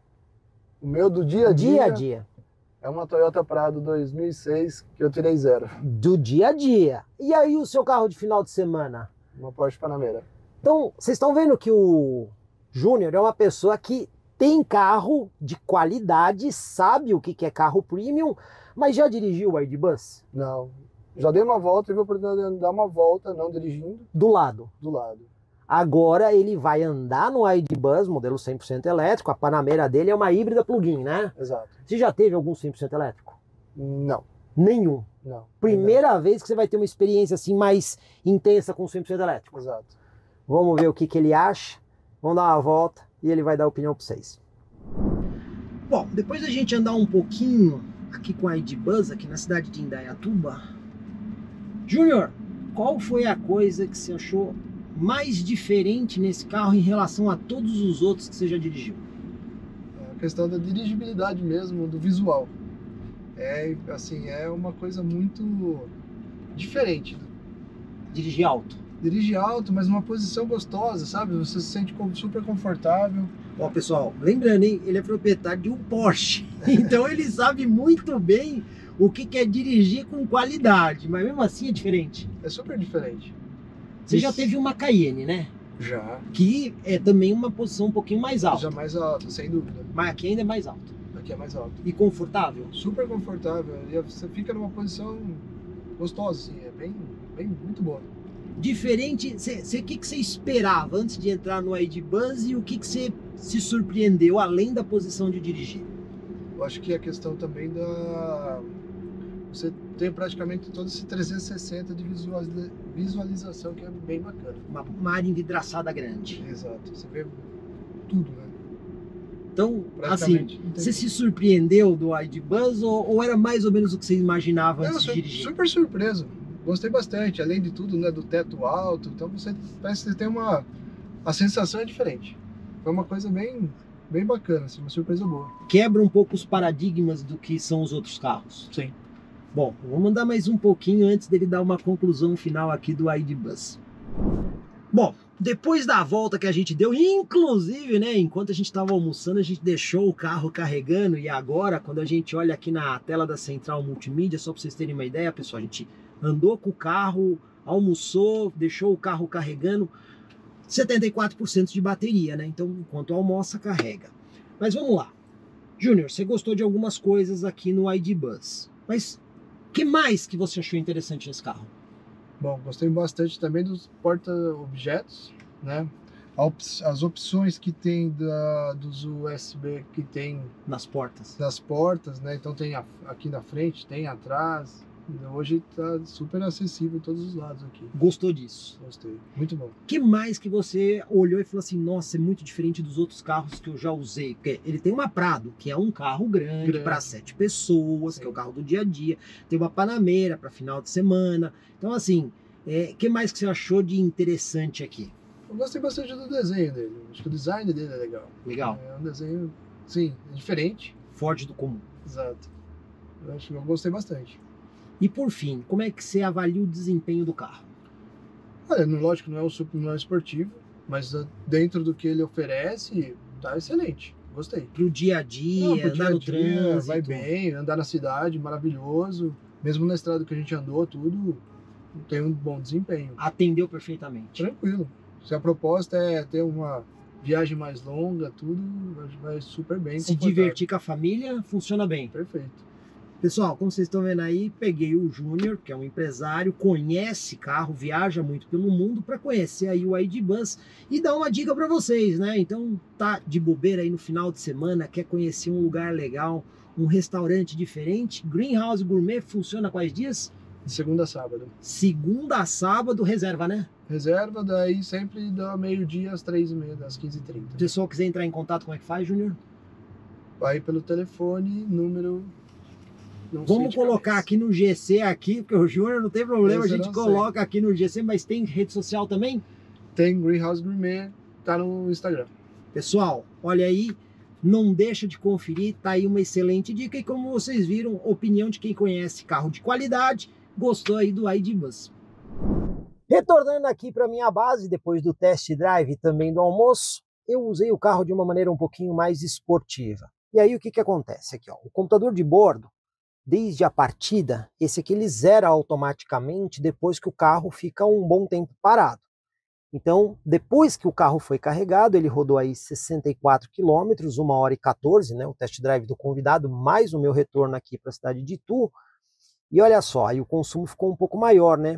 S3: O meu do dia a dia?
S2: Dia a dia.
S3: É uma Toyota Prado 2006 que eu tirei 0.
S2: Do dia a dia. E aí o seu carro de final de semana?
S3: Uma Porsche Panamera.
S2: Então, vocês estão vendo que o Júnior é uma pessoa que tem carro de qualidade, sabe o que é carro premium, mas já dirigiu o ID Buzz?
S3: Não. Já dei uma volta, tive a oportunidade de dar uma volta, não dirigindo.
S2: Do lado.
S3: Do lado.
S2: Agora ele vai andar no ID Buzz, modelo 100% elétrico. A Panamera dele é uma híbrida plug-in, né?
S3: Exato.
S2: Você já teve algum 100% elétrico?
S3: Não.
S2: Nenhum.
S3: Não.
S2: Primeira vez que você vai ter uma experiência assim mais intensa com 100% elétrico.
S3: Exato.
S2: Vamos ver o que ele acha. Vamos dar uma volta e ele vai dar opinião para vocês. Bom, depois da gente andar um pouquinho aqui com a ID Buzz, aqui na cidade de Indaiatuba, Júnior, qual foi a coisa que você achou mais diferente nesse carro em relação a todos os outros que você já dirigiu?
S3: A questão da dirigibilidade mesmo, do visual. Assim, é uma coisa muito diferente.
S2: Dirigir alto.
S3: Dirige alto, mas numa posição gostosa, sabe? Você se sente super confortável.
S2: Ó, pessoal, lembrando, hein? Ele é proprietário de um Porsche, então ele sabe muito bem o que é dirigir com qualidade, mas mesmo assim é diferente.
S3: É super diferente.
S2: Você já teve uma Cayenne, né?
S3: Já.
S2: Que é também uma posição um pouquinho mais alta.
S3: Já mais alto, sem dúvida.
S2: Mas aqui ainda é mais alto.
S3: Aqui é mais alto.
S2: E confortável?
S3: Super confortável. E você fica numa posição gostosa, assim. É bem muito boa.
S2: Diferente, o que você esperava antes de entrar no ID Buzz e o que você se surpreendeu além da posição de dirigir?
S3: Eu acho que a questão também da... Você tem praticamente todo esse 360 de visualização, que é bem bacana.
S2: Uma área envidraçada grande.
S3: Exato. Você vê tudo, né?
S2: Então, assim, você se surpreendeu do ID Buzz ou era mais ou menos o que você imaginava antes de dirigir?
S3: Super surpreso. Gostei bastante, além de tudo, né, do teto alto, então parece que você tem a sensação é diferente. Foi uma coisa bem bacana, assim, uma surpresa boa.
S2: Quebra um pouco os paradigmas do que são os outros carros.
S3: Sim.
S2: Bom, vamos andar mais um pouquinho antes dele dar uma conclusão final aqui do ID Buzz. Bom, depois da volta que a gente deu, inclusive, né, enquanto a gente estava almoçando, a gente deixou o carro carregando e agora, quando a gente olha aqui na tela da central multimídia, só para vocês terem uma ideia, pessoal, a gente andou com o carro, almoçou, deixou o carro carregando, 74% de bateria, né? Então, enquanto almoça, carrega. Mas vamos lá. Júnior, você gostou de algumas coisas aqui no ID Buzz, mas o que mais que você achou interessante nesse carro?
S3: Bom, gostei bastante também dos porta-objetos, né? As opções que tem dos USB que tem
S2: nas portas.
S3: Das portas, né? Então tem aqui na frente, tem atrás. Hoje tá super acessível em todos os lados aqui.
S2: Gostou disso?
S3: Gostei, muito bom.
S2: O que mais que você olhou e falou assim, nossa, é muito diferente dos outros carros que eu já usei? Porque ele tem uma Prado, que é um carro grande para 7 pessoas, sim, que é o carro do dia a dia. Tem uma Panamera para final de semana. Então, assim, o que mais que você achou de interessante aqui?
S3: Eu gostei bastante do desenho dele. Acho que o design dele é legal.
S2: Legal.
S3: É um desenho, sim, diferente.
S2: Forte do comum.
S3: Exato. Eu gostei bastante.
S2: E por fim, como é que você avalia o desempenho do carro?
S3: Olha, lógico, não é esportivo, mas dentro do que ele oferece, tá excelente. Gostei.
S2: Pro dia a dia, andar no trânsito.
S3: Vai bem, andar na cidade, maravilhoso. Mesmo na estrada que a gente andou, tudo tem um bom desempenho.
S2: Atendeu perfeitamente.
S3: Tranquilo. Se a proposta é ter uma viagem mais longa, tudo vai super bem.
S2: Se divertir com a família, funciona bem.
S3: Perfeito.
S2: Pessoal, como vocês estão vendo aí, peguei o Júnior, que é um empresário, conhece carro, viaja muito pelo mundo para conhecer aí o ID Buzz e dar uma dica para vocês, né? Então, tá de bobeira aí no final de semana, quer conhecer um lugar legal, um restaurante diferente, Greenhouse Gourmet funciona quais dias?
S3: De segunda a sábado.
S2: Segunda a sábado, reserva, né?
S3: Reserva, daí sempre da meio-dia às 3h30, às 15h30. Se
S2: o pessoal quiser entrar em contato, como é que faz, Júnior?
S3: Vai pelo telefone, número...
S2: Vamos colocar aqui no GC aqui, porque o Júnior não tem problema, a gente coloca aqui no GC, mas tem rede social também?
S3: Tem, Greenhouse Gourmet, tá no Instagram.
S2: Pessoal, olha aí, não deixa de conferir, tá aí uma excelente dica e como vocês viram, opinião de quem conhece carro de qualidade, gostou aí do ID Buzz. Retornando aqui para minha base, depois do test drive e também do almoço, eu usei o carro de uma maneira um pouquinho mais esportiva. E aí o que acontece aqui? Ó, o computador de bordo, desde a partida, esse aqui ele zera automaticamente depois que o carro fica um bom tempo parado. Então, depois que o carro foi carregado, ele rodou aí 64 km, 1h14, né, o test drive do convidado, mais o meu retorno aqui para a cidade de Itu. E olha só, aí o consumo ficou um pouco maior, né?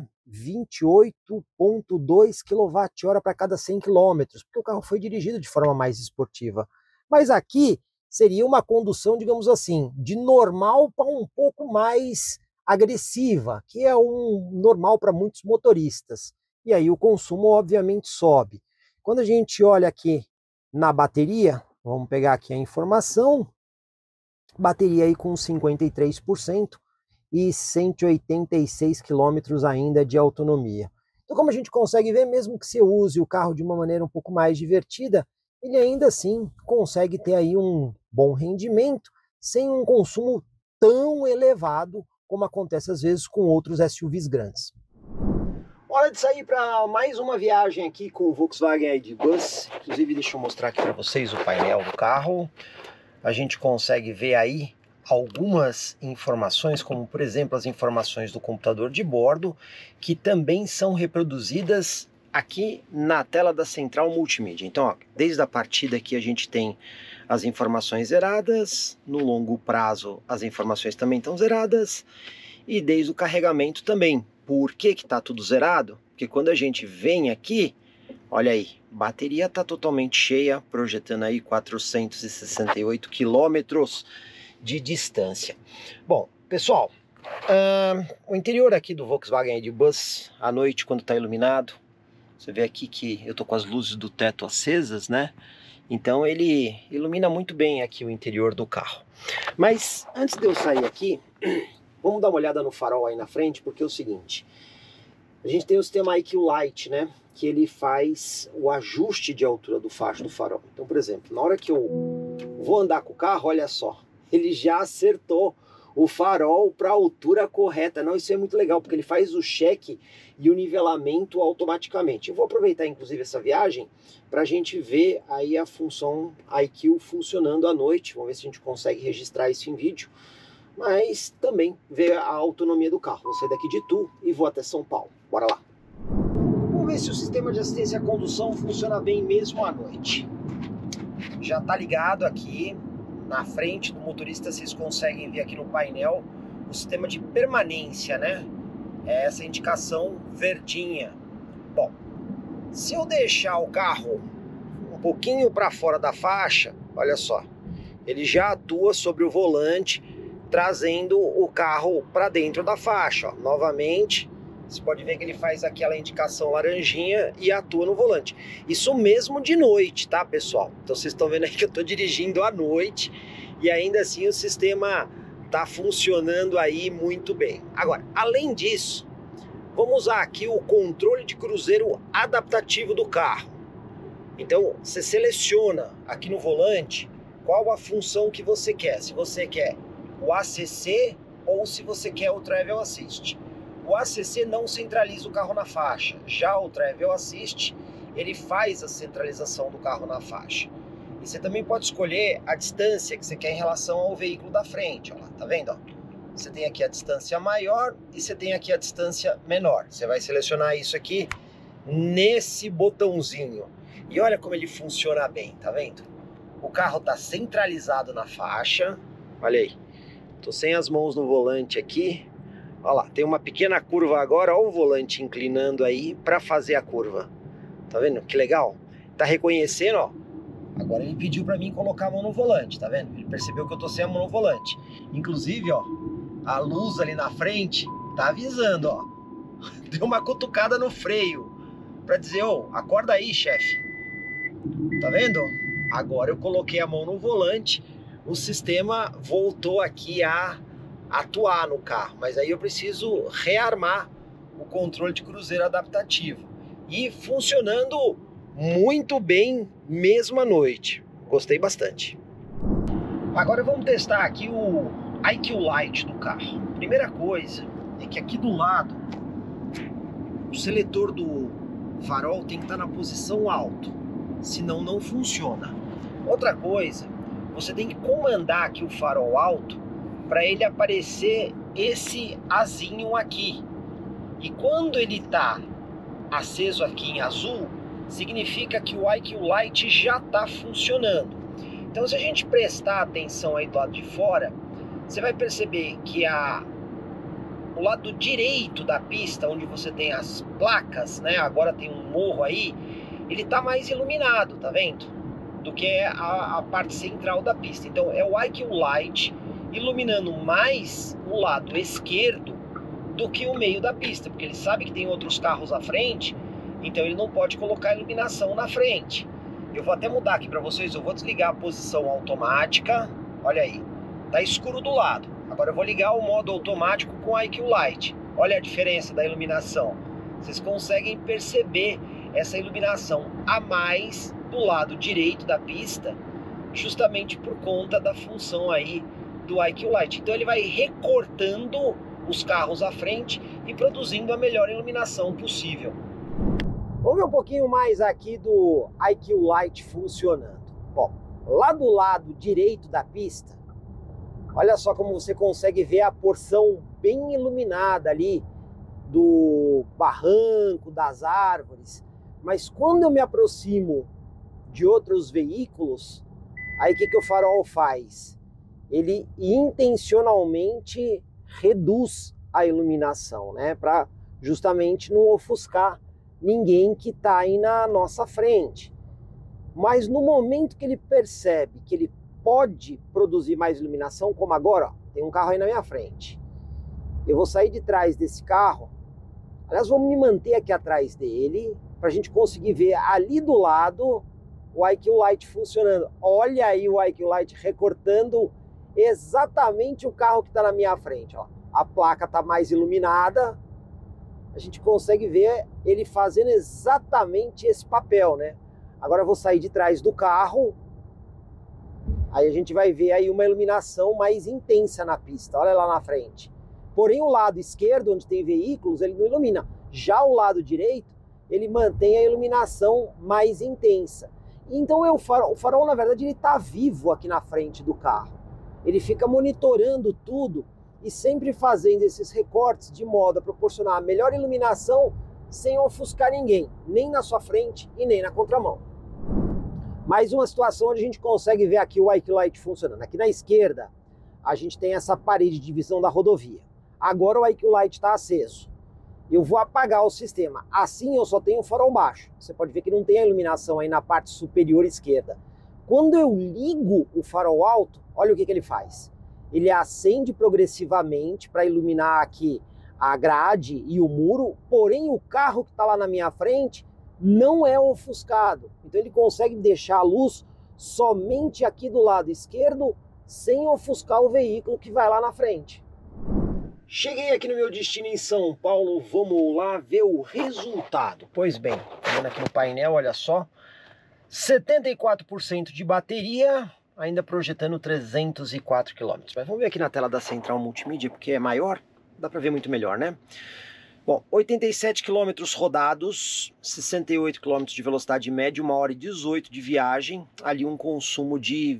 S2: 28,2 kWh para cada 100 km, porque o carro foi dirigido de forma mais esportiva. Mas aqui seria uma condução, digamos assim, de normal para um pouco mais agressiva, que é um normal para muitos motoristas. E aí o consumo obviamente sobe. Quando a gente olha aqui na bateria, vamos pegar aqui a informação, bateria aí com 53%, e 186 km ainda de autonomia. Então, como a gente consegue ver, mesmo que você use o carro de uma maneira um pouco mais divertida, ele ainda assim consegue ter aí um bom rendimento sem um consumo tão elevado como acontece às vezes com outros SUVs grandes. Hora de sair para mais uma viagem aqui com o Volkswagen ID Bus. Inclusive, deixa eu mostrar aqui para vocês o painel do carro. A gente consegue ver aí algumas informações, como por exemplo as informações do computador de bordo, que também são reproduzidas aqui na tela da central multimídia. Então, ó, desde a partida aqui a gente tem as informações zeradas, no longo prazo as informações também estão zeradas, e desde o carregamento também. Por que que tá tudo zerado? Porque quando a gente vem aqui, olha aí, bateria está totalmente cheia, projetando aí 468 quilômetros de distância. Bom, pessoal, o interior aqui do Volkswagen ID Bus, à noite, quando está iluminado, você vê aqui que eu tô com as luzes do teto acesas, né? Então ele ilumina muito bem aqui o interior do carro. Mas antes de eu sair aqui, vamos dar uma olhada no farol aí na frente, porque é o seguinte, a gente tem o sistema IQ Light, né? Que ele faz o ajuste de altura do facho do farol. Então, por exemplo, na hora que eu vou andar com o carro, olha só, ele já acertou o farol para a altura correta. Não, isso é muito legal, porque ele faz o cheque e o nivelamento automaticamente. Eu vou aproveitar, inclusive, essa viagem para a gente ver aí a função IQ funcionando à noite. Vamos ver se a gente consegue registrar isso em vídeo. Mas também ver a autonomia do carro. Vou sair daqui de Itu e vou até São Paulo. Bora lá! Vamos ver se o sistema de assistência à condução funciona bem mesmo à noite. Já está ligado aqui na frente do motorista, vocês conseguem ver aqui no painel o sistema de permanência, né? É essa indicação verdinha. Bom, se eu deixar o carro um pouquinho para fora da faixa, olha só, ele já atua sobre o volante, trazendo o carro para dentro da faixa. Ó. Novamente, você pode ver que ele faz aquela indicação laranjinha e atua no volante. Isso mesmo de noite, tá, pessoal? Então vocês estão vendo aí que eu estou dirigindo à noite e ainda assim o sistema está funcionando aí muito bem. Agora, além disso, vamos usar aqui o controle de cruzeiro adaptativo do carro. Então, você seleciona aqui no volante qual a função que você quer. Se você quer o ACC ou se você quer o Travel Assist. O ACC não centraliza o carro na faixa, já o Travel Assist, ele faz a centralização do carro na faixa. E você também pode escolher a distância que você quer em relação ao veículo da frente, ó lá, tá vendo? Ó? Você tem aqui a distância maior e você tem aqui a distância menor. Você vai selecionar isso aqui nesse botãozinho. E olha como ele funciona bem, tá vendo? O carro tá centralizado na faixa, olha aí. Tô sem as mãos no volante aqui. Olha lá, tem uma pequena curva agora, olha o volante inclinando aí para fazer a curva. Tá vendo? Que legal. Tá reconhecendo, ó. Agora ele pediu para mim colocar a mão no volante, tá vendo? Ele percebeu que eu tô sem a mão no volante. Inclusive, ó, a luz ali na frente tá avisando, ó. Deu uma cutucada no freio para dizer, ô, acorda aí, chefe. Tá vendo? Agora eu coloquei a mão no volante, o sistema voltou aqui a atuar no carro, mas aí eu preciso rearmar o controle de cruzeiro adaptativo e funcionando muito bem mesmo à noite. Gostei bastante. Agora vamos testar aqui o IQ Light do carro. Primeira coisa é que aqui do lado o seletor do farol tem que estar na posição alto, senão não funciona. Outra coisa, você tem que comandar aqui o farol alto para ele aparecer esse azinho aqui. E quando ele está aceso aqui em azul, significa que o IQ Light já está funcionando. Então, se a gente prestar atenção aí do lado de fora, você vai perceber que o lado direito da pista, onde você tem as placas, né? Agora tem um morro aí, ele está mais iluminado, tá vendo? Do que a parte central da pista. Então, é o IQ Light iluminando mais o lado esquerdo do que o meio da pista, porque ele sabe que tem outros carros à frente, então ele não pode colocar iluminação na frente. Eu vou até mudar aqui para vocês, eu vou desligar a posição automática, olha aí, tá escuro do lado.
S1: Agora eu vou ligar o modo automático com o IQ Light. Olha a diferença da iluminação. Vocês conseguem perceber essa iluminação a mais do lado direito da pista, justamente por conta da função aí do IQ Light. Então ele vai recortando os carros à frente e produzindo a melhor iluminação possível.
S2: Vamos ver um pouquinho mais aqui do IQ Light funcionando. Bom, lá do lado direito da pista, olha só como você consegue ver a porção bem iluminada ali do barranco, das árvores. Mas quando eu me aproximo de outros veículos, aí o que o farol faz? Ele intencionalmente reduz a iluminação, né? Para justamente não ofuscar ninguém que está aí na nossa frente. Mas no momento que ele percebe que ele pode produzir mais iluminação, como agora, ó, tem um carro aí na minha frente. Eu vou sair de trás desse carro, aliás, vou me manter aqui atrás dele, para a gente conseguir ver ali do lado o IQ Light funcionando. Olha aí o IQ Light recortando exatamente o carro que está na minha frente. Ó. A placa está mais iluminada, a gente consegue ver ele fazendo exatamente esse papel, né? Agora eu vou sair de trás do carro, aí a gente vai ver aí uma iluminação mais intensa na pista, olha lá na frente. Porém o lado esquerdo, onde tem veículos, ele não ilumina. Já o lado direito, ele mantém a iluminação mais intensa. Então o farol na verdade, ele está vivo aqui na frente do carro. Ele fica monitorando tudo e sempre fazendo esses recortes de modo a proporcionar a melhor iluminação sem ofuscar ninguém, nem na sua frente e nem na contramão. Mais uma situação onde a gente consegue ver aqui o IQ Light funcionando. Aqui na esquerda, a gente tem essa parede de divisão da rodovia. Agora o IQ Light está aceso. Eu vou apagar o sistema. Assim eu só tenho o farol baixo. Você pode ver que não tem a iluminação aí na parte superior esquerda. Quando eu ligo o farol alto, olha o que ele faz. Ele acende progressivamente para iluminar aqui a grade e o muro, porém o carro que está lá na minha frente não é ofuscado. Então ele consegue deixar a luz somente aqui do lado esquerdo, sem ofuscar o veículo que vai lá na frente. Cheguei aqui no meu destino em São Paulo, vamos lá ver o resultado. Pois bem, vendo aqui no painel, olha só, 74% de bateria, ainda projetando 304 km. Mas vamos ver aqui na tela da central multimídia, porque é maior, dá para ver muito melhor, né? Bom, 87 km rodados, 68 km de velocidade média, 1h18 de viagem, ali um consumo de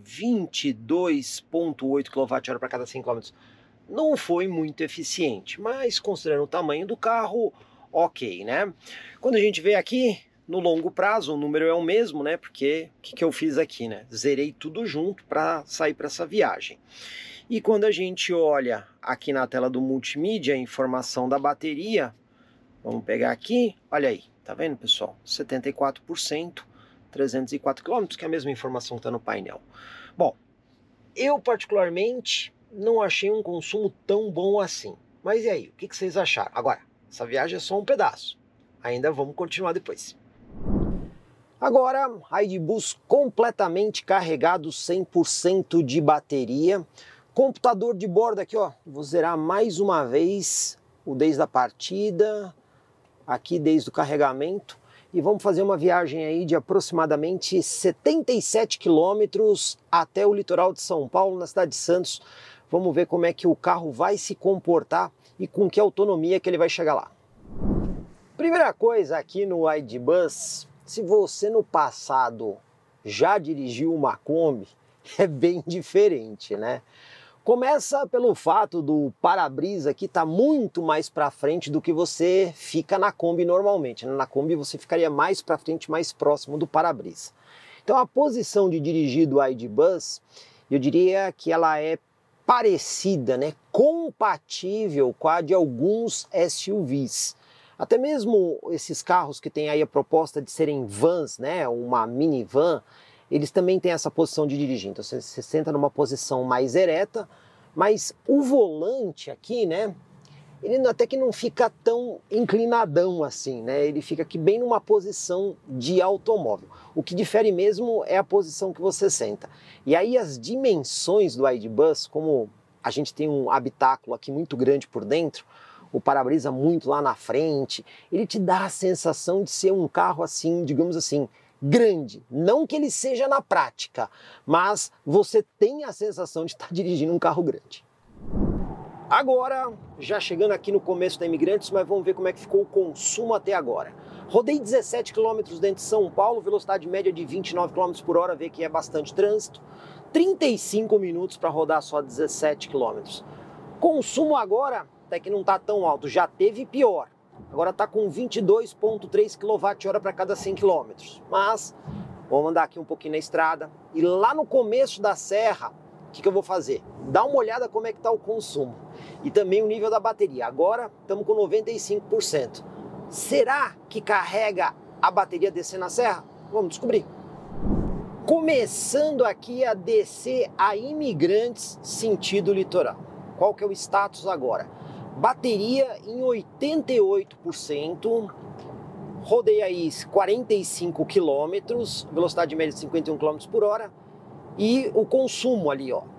S2: 22,8 kWh para cada 100 km. Não foi muito eficiente, mas considerando o tamanho do carro, ok, né? Quando a gente vê aqui, no longo prazo, o número é o mesmo, né? Porque o que eu fiz aqui, né? Zerei tudo junto para sair para essa viagem. E quando a gente olha aqui na tela do multimídia a informação da bateria, vamos pegar aqui, olha aí, tá vendo, pessoal? 74%, 304 km, que é a mesma informação que está no painel. Bom, eu particularmente não achei um consumo tão bom assim. Mas e aí, o que vocês acharam? Agora, essa viagem é só um pedaço. Ainda vamos continuar depois. Agora, Raidbus completamente carregado, 100% de bateria. Computador de bordo aqui, ó. Vou zerar mais uma vez o desde a partida, aqui desde o carregamento. E vamos fazer uma viagem aí de aproximadamente 77 quilômetros até o litoral de São Paulo, na cidade de Santos. Vamos ver como é que o carro vai se comportar e com que autonomia que ele vai chegar lá. Primeira coisa aqui no Raidbus, se você no passado já dirigiu uma Kombi, é bem diferente, né? Começa pelo fato do para-brisa aqui tá muito mais para frente do que você fica na Kombi normalmente. Na Kombi você ficaria mais para frente, mais próximo do para-brisa. Então a posição de dirigir do Raidbus, eu diria que ela é parecida, né, compatível com a de alguns SUVs. Até mesmo esses carros que têm aí a proposta de serem vans, né, uma minivan, eles também têm essa posição de dirigir. Então você senta numa posição mais ereta, mas o volante aqui, né, ele até que não fica tão inclinadão assim, né? Ele fica aqui bem numa posição de automóvel. O que difere mesmo é a posição que você senta. E aí as dimensões do Raidbus, como a gente tem um habitáculo aqui muito grande por dentro, o para-brisa muito lá na frente, ele te dá a sensação de ser um carro assim, digamos assim, grande. Não que ele seja na prática, mas você tem a sensação de estar dirigindo um carro grande. Agora, já chegando aqui no começo da Imigrantes, mas vamos ver como é que ficou o consumo até agora. Rodei 17 km dentro de São Paulo, velocidade média de 29 km por hora, vê que é bastante trânsito. 35 minutos para rodar só 17 km. Consumo agora até que não está tão alto, já teve pior. Agora está com 22,3 kWh para cada 100 km. Mas vamos andar aqui um pouquinho na estrada e lá no começo da serra, o que eu vou fazer? Dá uma olhada como é que está o consumo e também o nível da bateria. Agora estamos com 95%. Será que carrega a bateria descendo a serra? Vamos descobrir. Começando aqui a descer a Imigrantes sentido litoral. Qual que é o status agora? Bateria em 88%, rodei aí 45 km, velocidade média de 51 km por hora e o consumo ali, ó,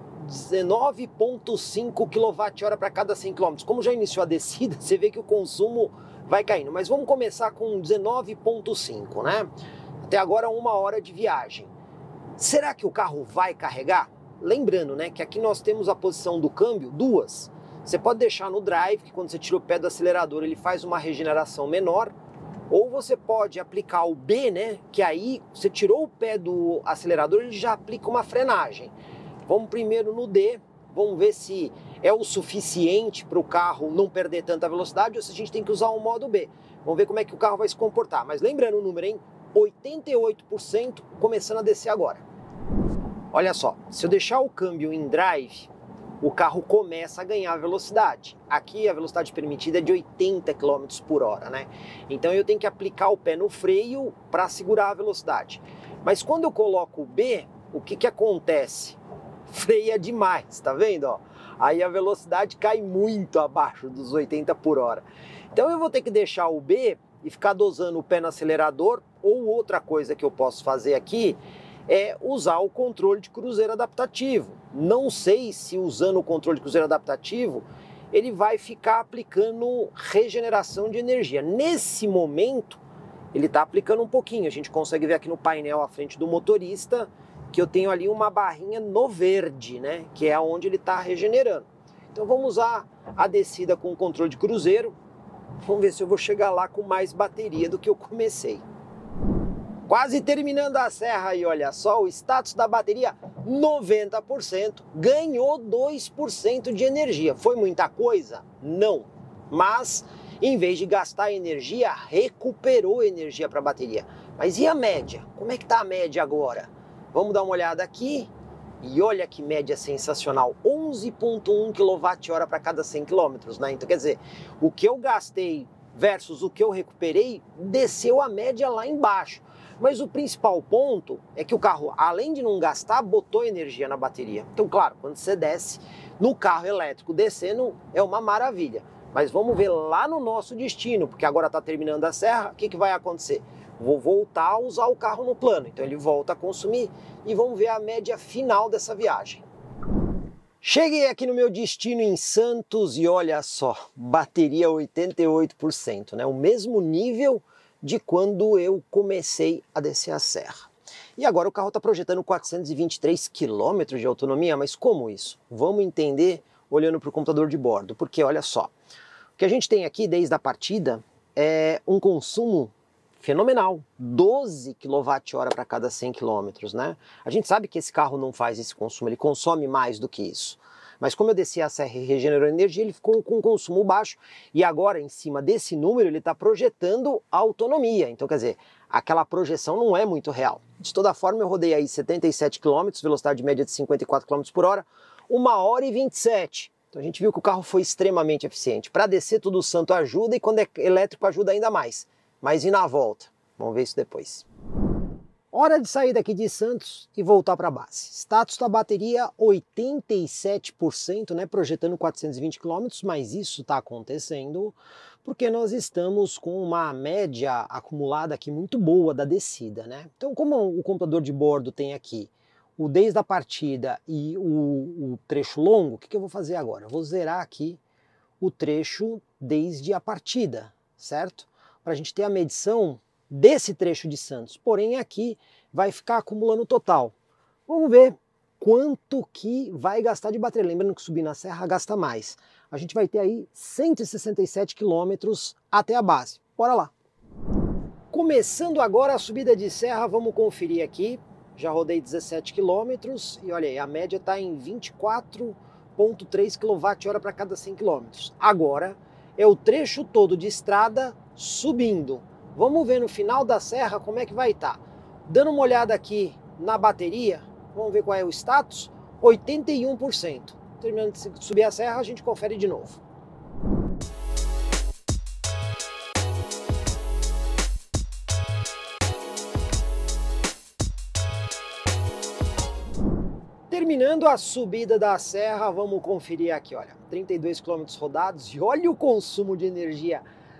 S2: 19,5 kWh para cada 100 km. Como já iniciou a descida, você vê que o consumo vai caindo, mas vamos começar com 19,5, né? Até agora 1 hora de viagem. Será que o carro vai carregar? Lembrando, né, que aqui nós temos a posição do câmbio, duas. Você pode deixar no drive, que quando você tira o pé do acelerador ele faz uma regeneração menor, ou você pode aplicar o B, né, que aí você tirou o pé do acelerador, ele já aplica uma frenagem. Vamos primeiro no D, vamos ver se é o suficiente para o carro não perder tanta velocidade ou se a gente tem que usar o modo B. Vamos ver como é que o carro vai se comportar. Mas lembrando o número, hein? 88% começando a descer agora. Olha só, se eu deixar o câmbio em drive, o carro começa a ganhar velocidade. Aqui a velocidade permitida é de 80 km por hora, né? Então eu tenho que aplicar o pé no freio para segurar a velocidade. Mas quando eu coloco o B, o que acontece? Freia demais, tá vendo? Ó? Aí a velocidade cai muito abaixo dos 80 por hora. Então eu vou ter que deixar o B e ficar dosando o pé no acelerador, ou outra coisa que eu posso fazer aqui é usar o controle de cruzeiro adaptativo. Não sei se usando o controle de cruzeiro adaptativo ele vai ficar aplicando regeneração de energia. Nesse momento ele está aplicando um pouquinho, a gente consegue ver aqui no painel à frente do motorista que eu tenho ali uma barrinha no verde, né, que é onde ele está regenerando. Então vamos usar a descida com o controle de cruzeiro, vamos ver se eu vou chegar lá com mais bateria do que eu comecei. Quase terminando a serra e olha só, o status da bateria 90%, ganhou 2% de energia. Foi muita coisa? Não. Mas, em vez de gastar energia, recuperou energia para a bateria. Mas e a média? Como é que está a média agora? Vamos dar uma olhada aqui. E olha que média sensacional, 11,1 kWh para cada 100 km, né? Então quer dizer, o que eu gastei versus o que eu recuperei, desceu a média lá embaixo. Mas o principal ponto é que o carro, além de não gastar, botou energia na bateria. Então, claro, quando você desce no carro elétrico descendo, é uma maravilha. Mas vamos ver lá no nosso destino, porque agora está terminando a serra, o que vai acontecer? Vou voltar a usar o carro no plano, então ele volta a consumir e vamos ver a média final dessa viagem. Cheguei aqui no meu destino em Santos e olha só, bateria 88%, né? O mesmo nível de quando eu comecei a descer a serra. E agora o carro está projetando 423 km de autonomia, mas como isso? Vamos entender olhando para o computador de bordo, porque olha só, o que a gente tem aqui desde a partida é um consumo fenomenal, 12 kWh para cada 100 km, né? A gente sabe que esse carro não faz esse consumo, ele consome mais do que isso. Mas como eu desci a serra e regenerou energia, ele ficou com um consumo baixo e agora, em cima desse número, ele está projetando a autonomia. Então, quer dizer, aquela projeção não é muito real. De toda forma, eu rodei aí 77 km, velocidade média de 54 km por hora, 1h27. Então a gente viu que o carro foi extremamente eficiente. Para descer tudo santo ajuda e quando é elétrico ajuda ainda mais. Mas e na volta? Vamos ver isso depois. Hora de sair daqui de Santos e voltar para a base. Status da bateria 87%, né, projetando 420 km, mas isso está acontecendo porque nós estamos com uma média acumulada aqui muito boa da descida, né? Então, como o computador de bordo tem aqui o desde a partida e o trecho longo, o que eu vou fazer agora? Eu vou zerar aqui o trecho desde a partida, certo? Para a gente ter a medição desse trecho de Santos. Porém, aqui vai ficar acumulando o total. Vamos ver quanto que vai gastar de bateria. Lembrando que subir na serra gasta mais. A gente vai ter aí 167 quilômetros até a base. Bora lá! Começando agora a subida de serra, vamos conferir aqui. Já rodei 17 quilômetros e olha aí, a média está em 24,3 kWh para cada 100 km. Agora é o trecho todo de estrada subindo. Vamos ver no final da serra como é que vai estar. Dando uma olhada aqui na bateria, vamos ver qual é o status, 81%. Terminando de subir a serra, a gente confere de novo. Terminando a subida da serra, vamos conferir aqui, olha, 32 km rodados e olha o consumo de energia,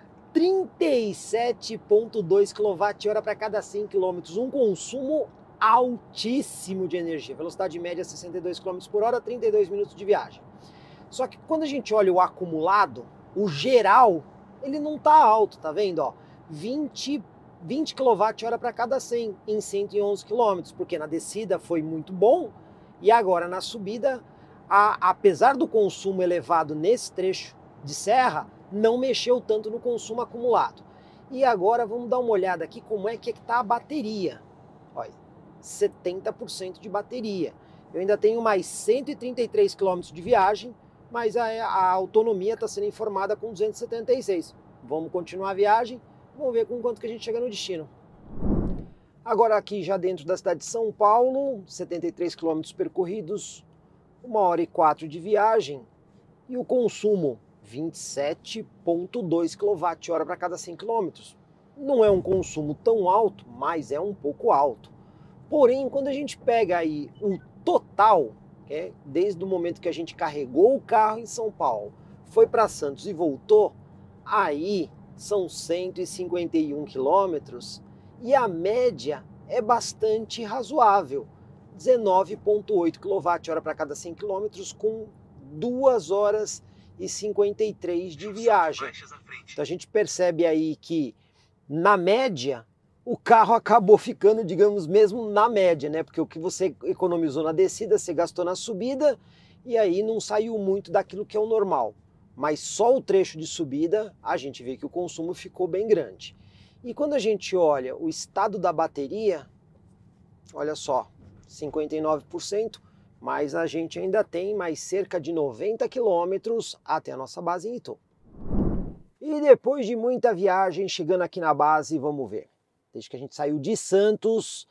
S2: 37,2 kWh para cada 100 km, um consumo altíssimo de energia, velocidade média 62 km por hora, 32 minutos de viagem. Só que quando a gente olha o acumulado, o geral, ele não está alto, tá vendo? Ó, 20 kWh para cada 100 em 111 km, porque na descida foi muito bom, e agora na subida, apesar do consumo elevado nesse trecho de serra, não mexeu tanto no consumo acumulado. E agora vamos dar uma olhada aqui como é que está a bateria. Olha, 70% de bateria. Eu ainda tenho mais 133 km de viagem, mas a autonomia está sendo informada com 276. Vamos continuar a viagem, vamos ver com quanto que a gente chega no destino. Agora aqui já dentro da cidade de São Paulo, 73 km percorridos, 1h04 de viagem e o consumo 27,2 kWh para cada 100 km. Não é um consumo tão alto, mas é um pouco alto. Porém, quando a gente pega aí o total, desde o momento que a gente carregou o carro em São Paulo, foi para Santos e voltou, aí são 151 quilômetros, e a média é bastante razoável, 19,8 kWh para cada 100 km com 2 horas e 53 de viagem. Então a gente percebe aí que, na média, o carro acabou ficando, digamos, mesmo na média, né? Porque o que você economizou na descida, você gastou na subida, e aí não saiu muito daquilo que é o normal. Mas só o trecho de subida, a gente vê que o consumo ficou bem grande. E quando a gente olha o estado da bateria, olha só, 59%, mas a gente ainda tem mais cerca de 90 quilômetros até a nossa base em Itu. E depois de muita viagem, chegando aqui na base, vamos ver. Desde que a gente saiu de Santos,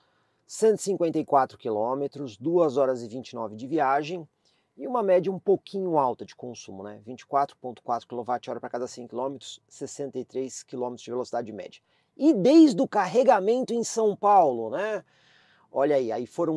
S2: 154 quilômetros, 2 horas e 29 de viagem, e uma média um pouquinho alta de consumo, né? 24,4 kWh para cada 100 km, 63 km de velocidade média. E desde o carregamento em São Paulo, né? Olha aí foram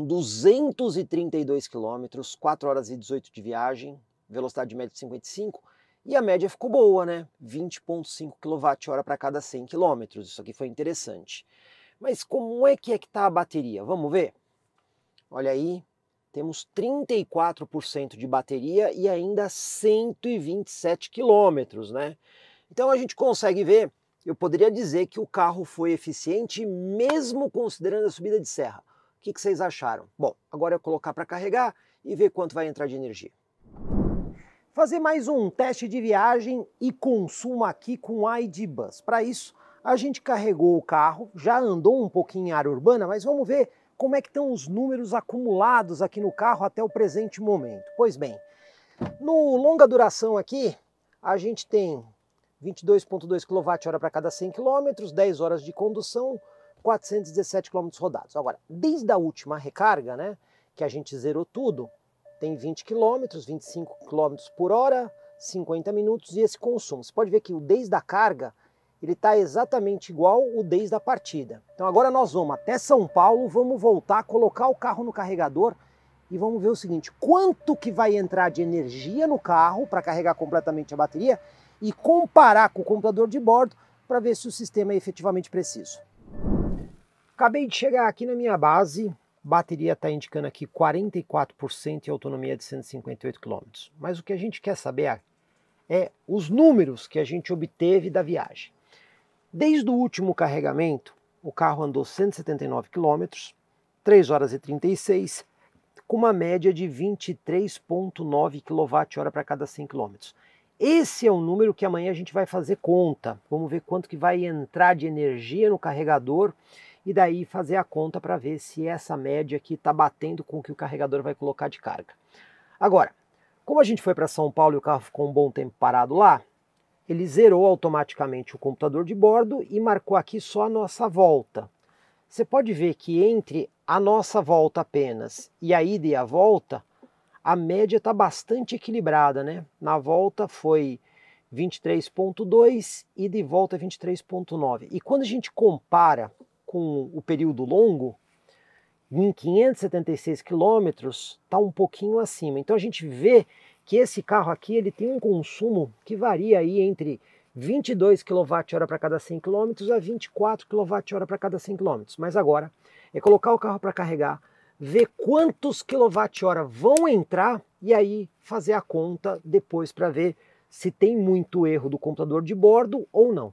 S2: 232 quilômetros, 4 horas e 18 de viagem, velocidade média de 55, e a média ficou boa, né? 20,5 kWh para cada 100 km. Isso aqui foi interessante. Mas como é que está a bateria? Vamos ver? Olha aí, temos 34% de bateria e ainda 127 quilômetros, né? Então a gente consegue ver, eu poderia dizer que o carro foi eficiente mesmo considerando a subida de serra. O que vocês acharam? Bom, agora é colocar para carregar e ver quanto vai entrar de energia. Fazer mais um teste de viagem e consumo aqui com o ID Bus. Para isso, a gente carregou o carro, já andou um pouquinho em área urbana, mas vamos ver como é que estão os números acumulados aqui no carro até o presente momento. Pois bem, no longa duração aqui, a gente tem 22,2 kWh para cada 100 km, 10 horas de condução, 417 km rodados. Agora, desde a última recarga, né, que a gente zerou tudo, tem 20 km, 25 km por hora, 50 minutos e esse consumo. Você pode ver que o desde a carga, ele está exatamente igual o desde a partida. Então agora nós vamos até São Paulo, vamos voltar, colocar o carro no carregador e vamos ver o seguinte, quanto que vai entrar de energia no carro para carregar completamente a bateria e comparar com o computador de bordo para ver se o sistema é efetivamente preciso. Acabei de chegar aqui na minha base, bateria está indicando aqui 44% e autonomia de 158 km. Mas o que a gente quer saber é os números que a gente obteve da viagem. Desde o último carregamento, o carro andou 179 km, 3 horas e 36, com uma média de 23,9 kWh para cada 100 km. Esse é o número que amanhã a gente vai fazer conta. Vamos ver quanto que vai entrar de energia no carregador e daí fazer a conta para ver se essa média aqui está batendo com o que o carregador vai colocar de carga. Agora, como a gente foi para São Paulo e o carro ficou um bom tempo parado lá, ele zerou automaticamente o computador de bordo e marcou aqui só a nossa volta. Você pode ver que entre a nossa volta apenas e a ida e a volta, a média está bastante equilibrada, né? Na volta foi 23,2 e de volta 23,9. E quando a gente compara com o período longo, em 576 quilômetros, está um pouquinho acima. Então a gente vê que esse carro aqui ele tem um consumo que varia aí entre 22 kWh para cada 100 km a 24 kWh para cada 100 km. Mas agora é colocar o carro para carregar, ver quantos kWh vão entrar e aí fazer a conta depois para ver se tem muito erro do computador de bordo ou não.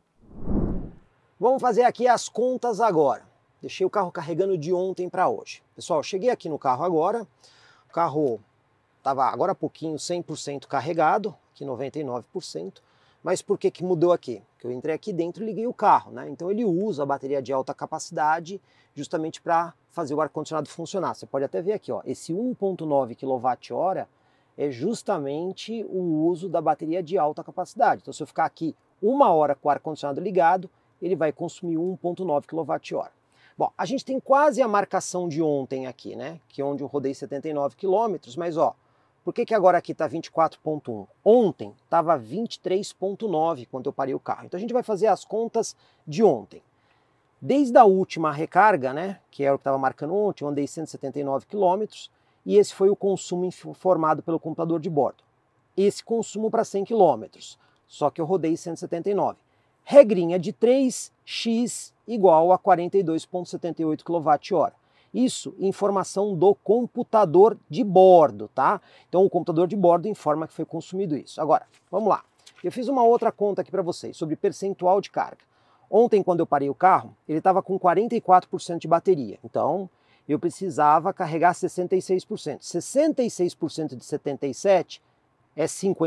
S2: Vamos fazer aqui as contas agora. Deixei o carro carregando de ontem para hoje. Pessoal, cheguei aqui no carro agora, o carro estava agora há pouquinho 100% carregado, aqui 99%, mas por que que mudou aqui? Porque eu entrei aqui dentro e liguei o carro, né? Então ele usa a bateria de alta capacidade justamente para fazer o ar-condicionado funcionar. Você pode até ver aqui, ó, esse 1,9 kWh é justamente o uso da bateria de alta capacidade. Então se eu ficar aqui 1 hora com o ar-condicionado ligado, ele vai consumir 1,9 kWh. Bom, a gente tem quase a marcação de ontem aqui, né? Que é onde eu rodei 79 km, mas ó, por que que agora aqui está 24,1? Ontem estava 23,9 quando eu parei o carro. Então a gente vai fazer as contas de ontem. Desde a última recarga, né, que era o que estava marcando ontem, eu andei 179 km e esse foi o consumo informado pelo computador de bordo. Esse consumo para 100 km, só que eu rodei 179. Regrinha de 3x igual a 42,78 kWh. Isso, informação do computador de bordo, tá? Então o computador de bordo informa que foi consumido isso. Agora, vamos lá. Eu fiz uma outra conta aqui para vocês sobre percentual de carga. Ontem, quando eu parei o carro, ele estava com 44% de bateria. Então, eu precisava carregar 66%. 66% de 77 é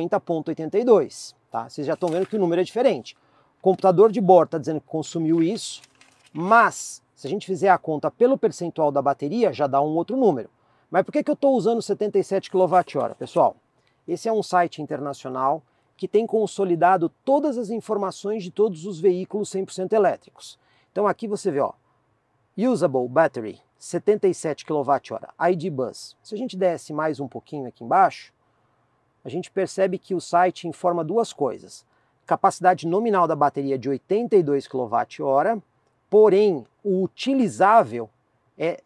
S2: 50,82, tá? Vocês já estão vendo que o número é diferente. O computador de bordo está dizendo que consumiu isso, mas se a gente fizer a conta pelo percentual da bateria, já dá um outro número. Mas por que que eu estou usando 77 kWh, pessoal? Esse é um site internacional que tem consolidado todas as informações de todos os veículos 100% elétricos. Então aqui você vê, ó, Usable Battery, 77 kWh, ID Bus. Se a gente desce mais um pouquinho aqui embaixo, a gente percebe que o site informa duas coisas. Capacidade nominal da bateria de 82 kWh, porém o utilizável é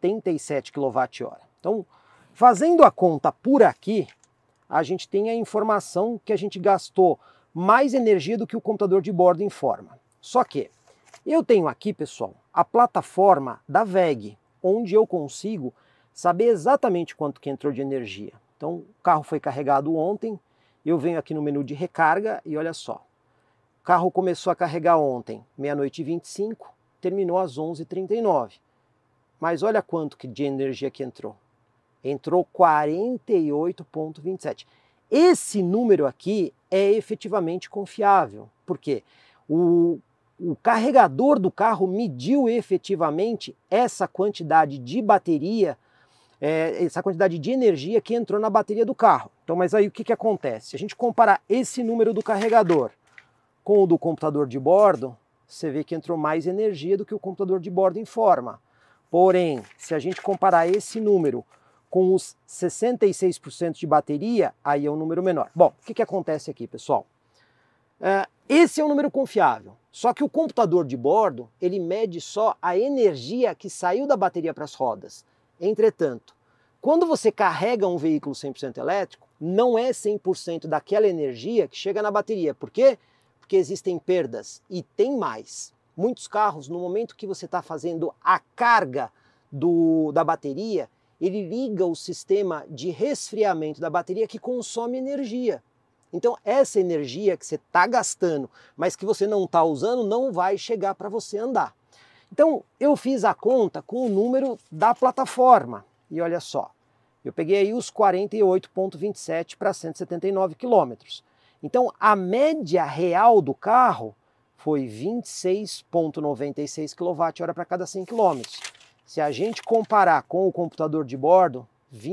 S2: 77 kWh. Então, fazendo a conta por aqui, a gente tem a informação que a gente gastou mais energia do que o computador de bordo informa. Só que eu tenho aqui, pessoal, a plataforma da WEG, onde eu consigo saber exatamente quanto que entrou de energia. Então, o carro foi carregado ontem, eu venho aqui no menu de recarga e olha só. O carro começou a carregar ontem, 00h25, terminou às 11h39. Mas olha quanto de energia que entrou. Entrou 48,27. Esse número aqui é efetivamente confiável, porque o carregador do carro mediu efetivamente essa quantidade de bateria, essa quantidade de energia que entrou na bateria do carro. Então, mas aí o que que acontece? Se a gente comparar esse número do carregador com o do computador de bordo, você vê que entrou mais energia do que o computador de bordo informa. Porém, se a gente comparar esse número com os 66% de bateria, aí é um número menor. Bom, o que que acontece aqui, pessoal? Esse é um número confiável, só que o computador de bordo, ele mede só a energia que saiu da bateria para as rodas. Entretanto, quando você carrega um veículo 100% elétrico, não é 100% daquela energia que chega na bateria. Por quê? Porque existem perdas e tem mais. Muitos carros, no momento que você está fazendo a carga da bateria, ele liga o sistema de resfriamento da bateria que consome energia. Então essa energia que você está gastando, mas que você não está usando, não vai chegar para você andar. Então eu fiz a conta com o número da plataforma. E olha só, eu peguei aí os 48,27 para 179 quilômetros. Então a média real do carro foi 26,96 kWh para cada 100 km. Se a gente comparar com o computador de bordo,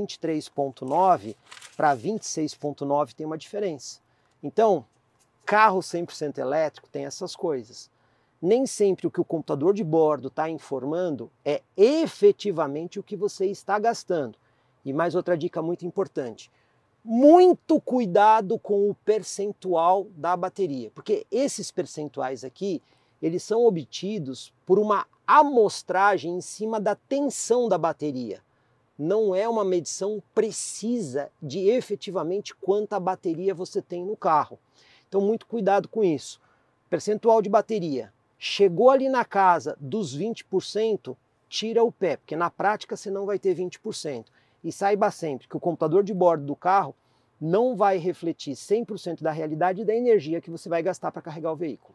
S2: 23,9 para 26,9 tem uma diferença. Então, carro 100% elétrico tem essas coisas. Nem sempre o que o computador de bordo está informando é efetivamente o que você está gastando. E mais outra dica muito importante. Muito cuidado com o percentual da bateria, porque esses percentuais aqui, eles são obtidos por uma amostragem em cima da tensão da bateria. Não é uma medição precisa de efetivamente quanta bateria você tem no carro. Então muito cuidado com isso. Percentual de bateria, chegou ali na casa dos 20%, tira o pé, porque na prática você não vai ter 20%. E saiba sempre que o computador de bordo do carro não vai refletir 100% da realidade e da energia que você vai gastar para carregar o veículo.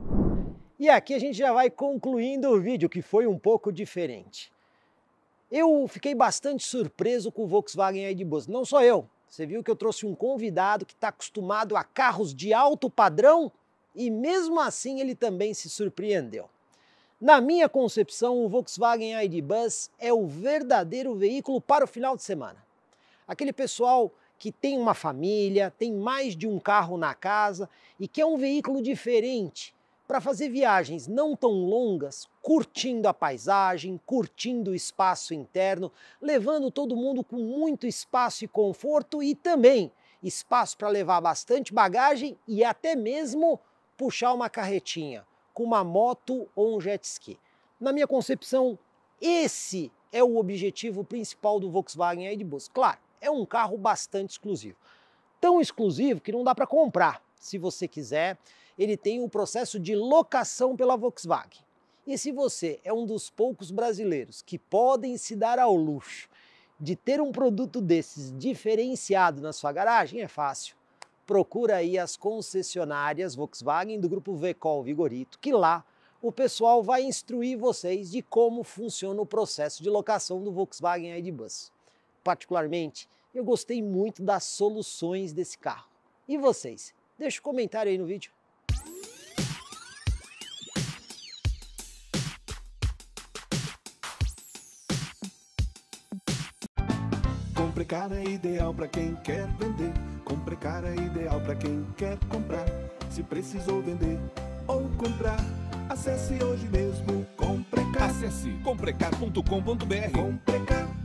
S2: E aqui a gente já vai concluindo o vídeo, que foi um pouco diferente. Eu fiquei bastante surpreso com o Volkswagen ID Buzz. Não só eu. Você viu que eu trouxe um convidado que está acostumado a carros de alto padrão e mesmo assim ele também se surpreendeu. Na minha concepção, o Volkswagen ID Buzz é o verdadeiro veículo para o final de semana. Aquele pessoal que tem uma família, tem mais de um carro na casa e quer um veículo diferente para fazer viagens não tão longas, curtindo a paisagem, curtindo o espaço interno, levando todo mundo com muito espaço e conforto e também espaço para levar bastante bagagem e até mesmo puxar uma carretinha com uma moto ou um jet ski. Na minha concepção, esse é o objetivo principal do Volkswagen ID Buzz. Claro, é um carro bastante exclusivo. Tão exclusivo que não dá para comprar. Se você quiser, ele tem o processo de locação pela Volkswagen. E se você é um dos poucos brasileiros que podem se dar ao luxo de ter um produto desses diferenciado na sua garagem, é fácil. Procura aí as concessionárias Volkswagen do grupo Vecol Vigorito, que lá o pessoal vai instruir vocês de como funciona o processo de locação do Volkswagen ID Buzz. Particularmente, eu gostei muito das soluções desse carro. E vocês? Deixa um comentário aí no vídeo.
S4: Comprecar é ideal para quem quer vender. Comprecar é ideal para quem quer comprar. Se precisou vender ou comprar, acesse hoje mesmo Comprecar.
S5: Acesse comprecar.com.br.
S4: Comprecar.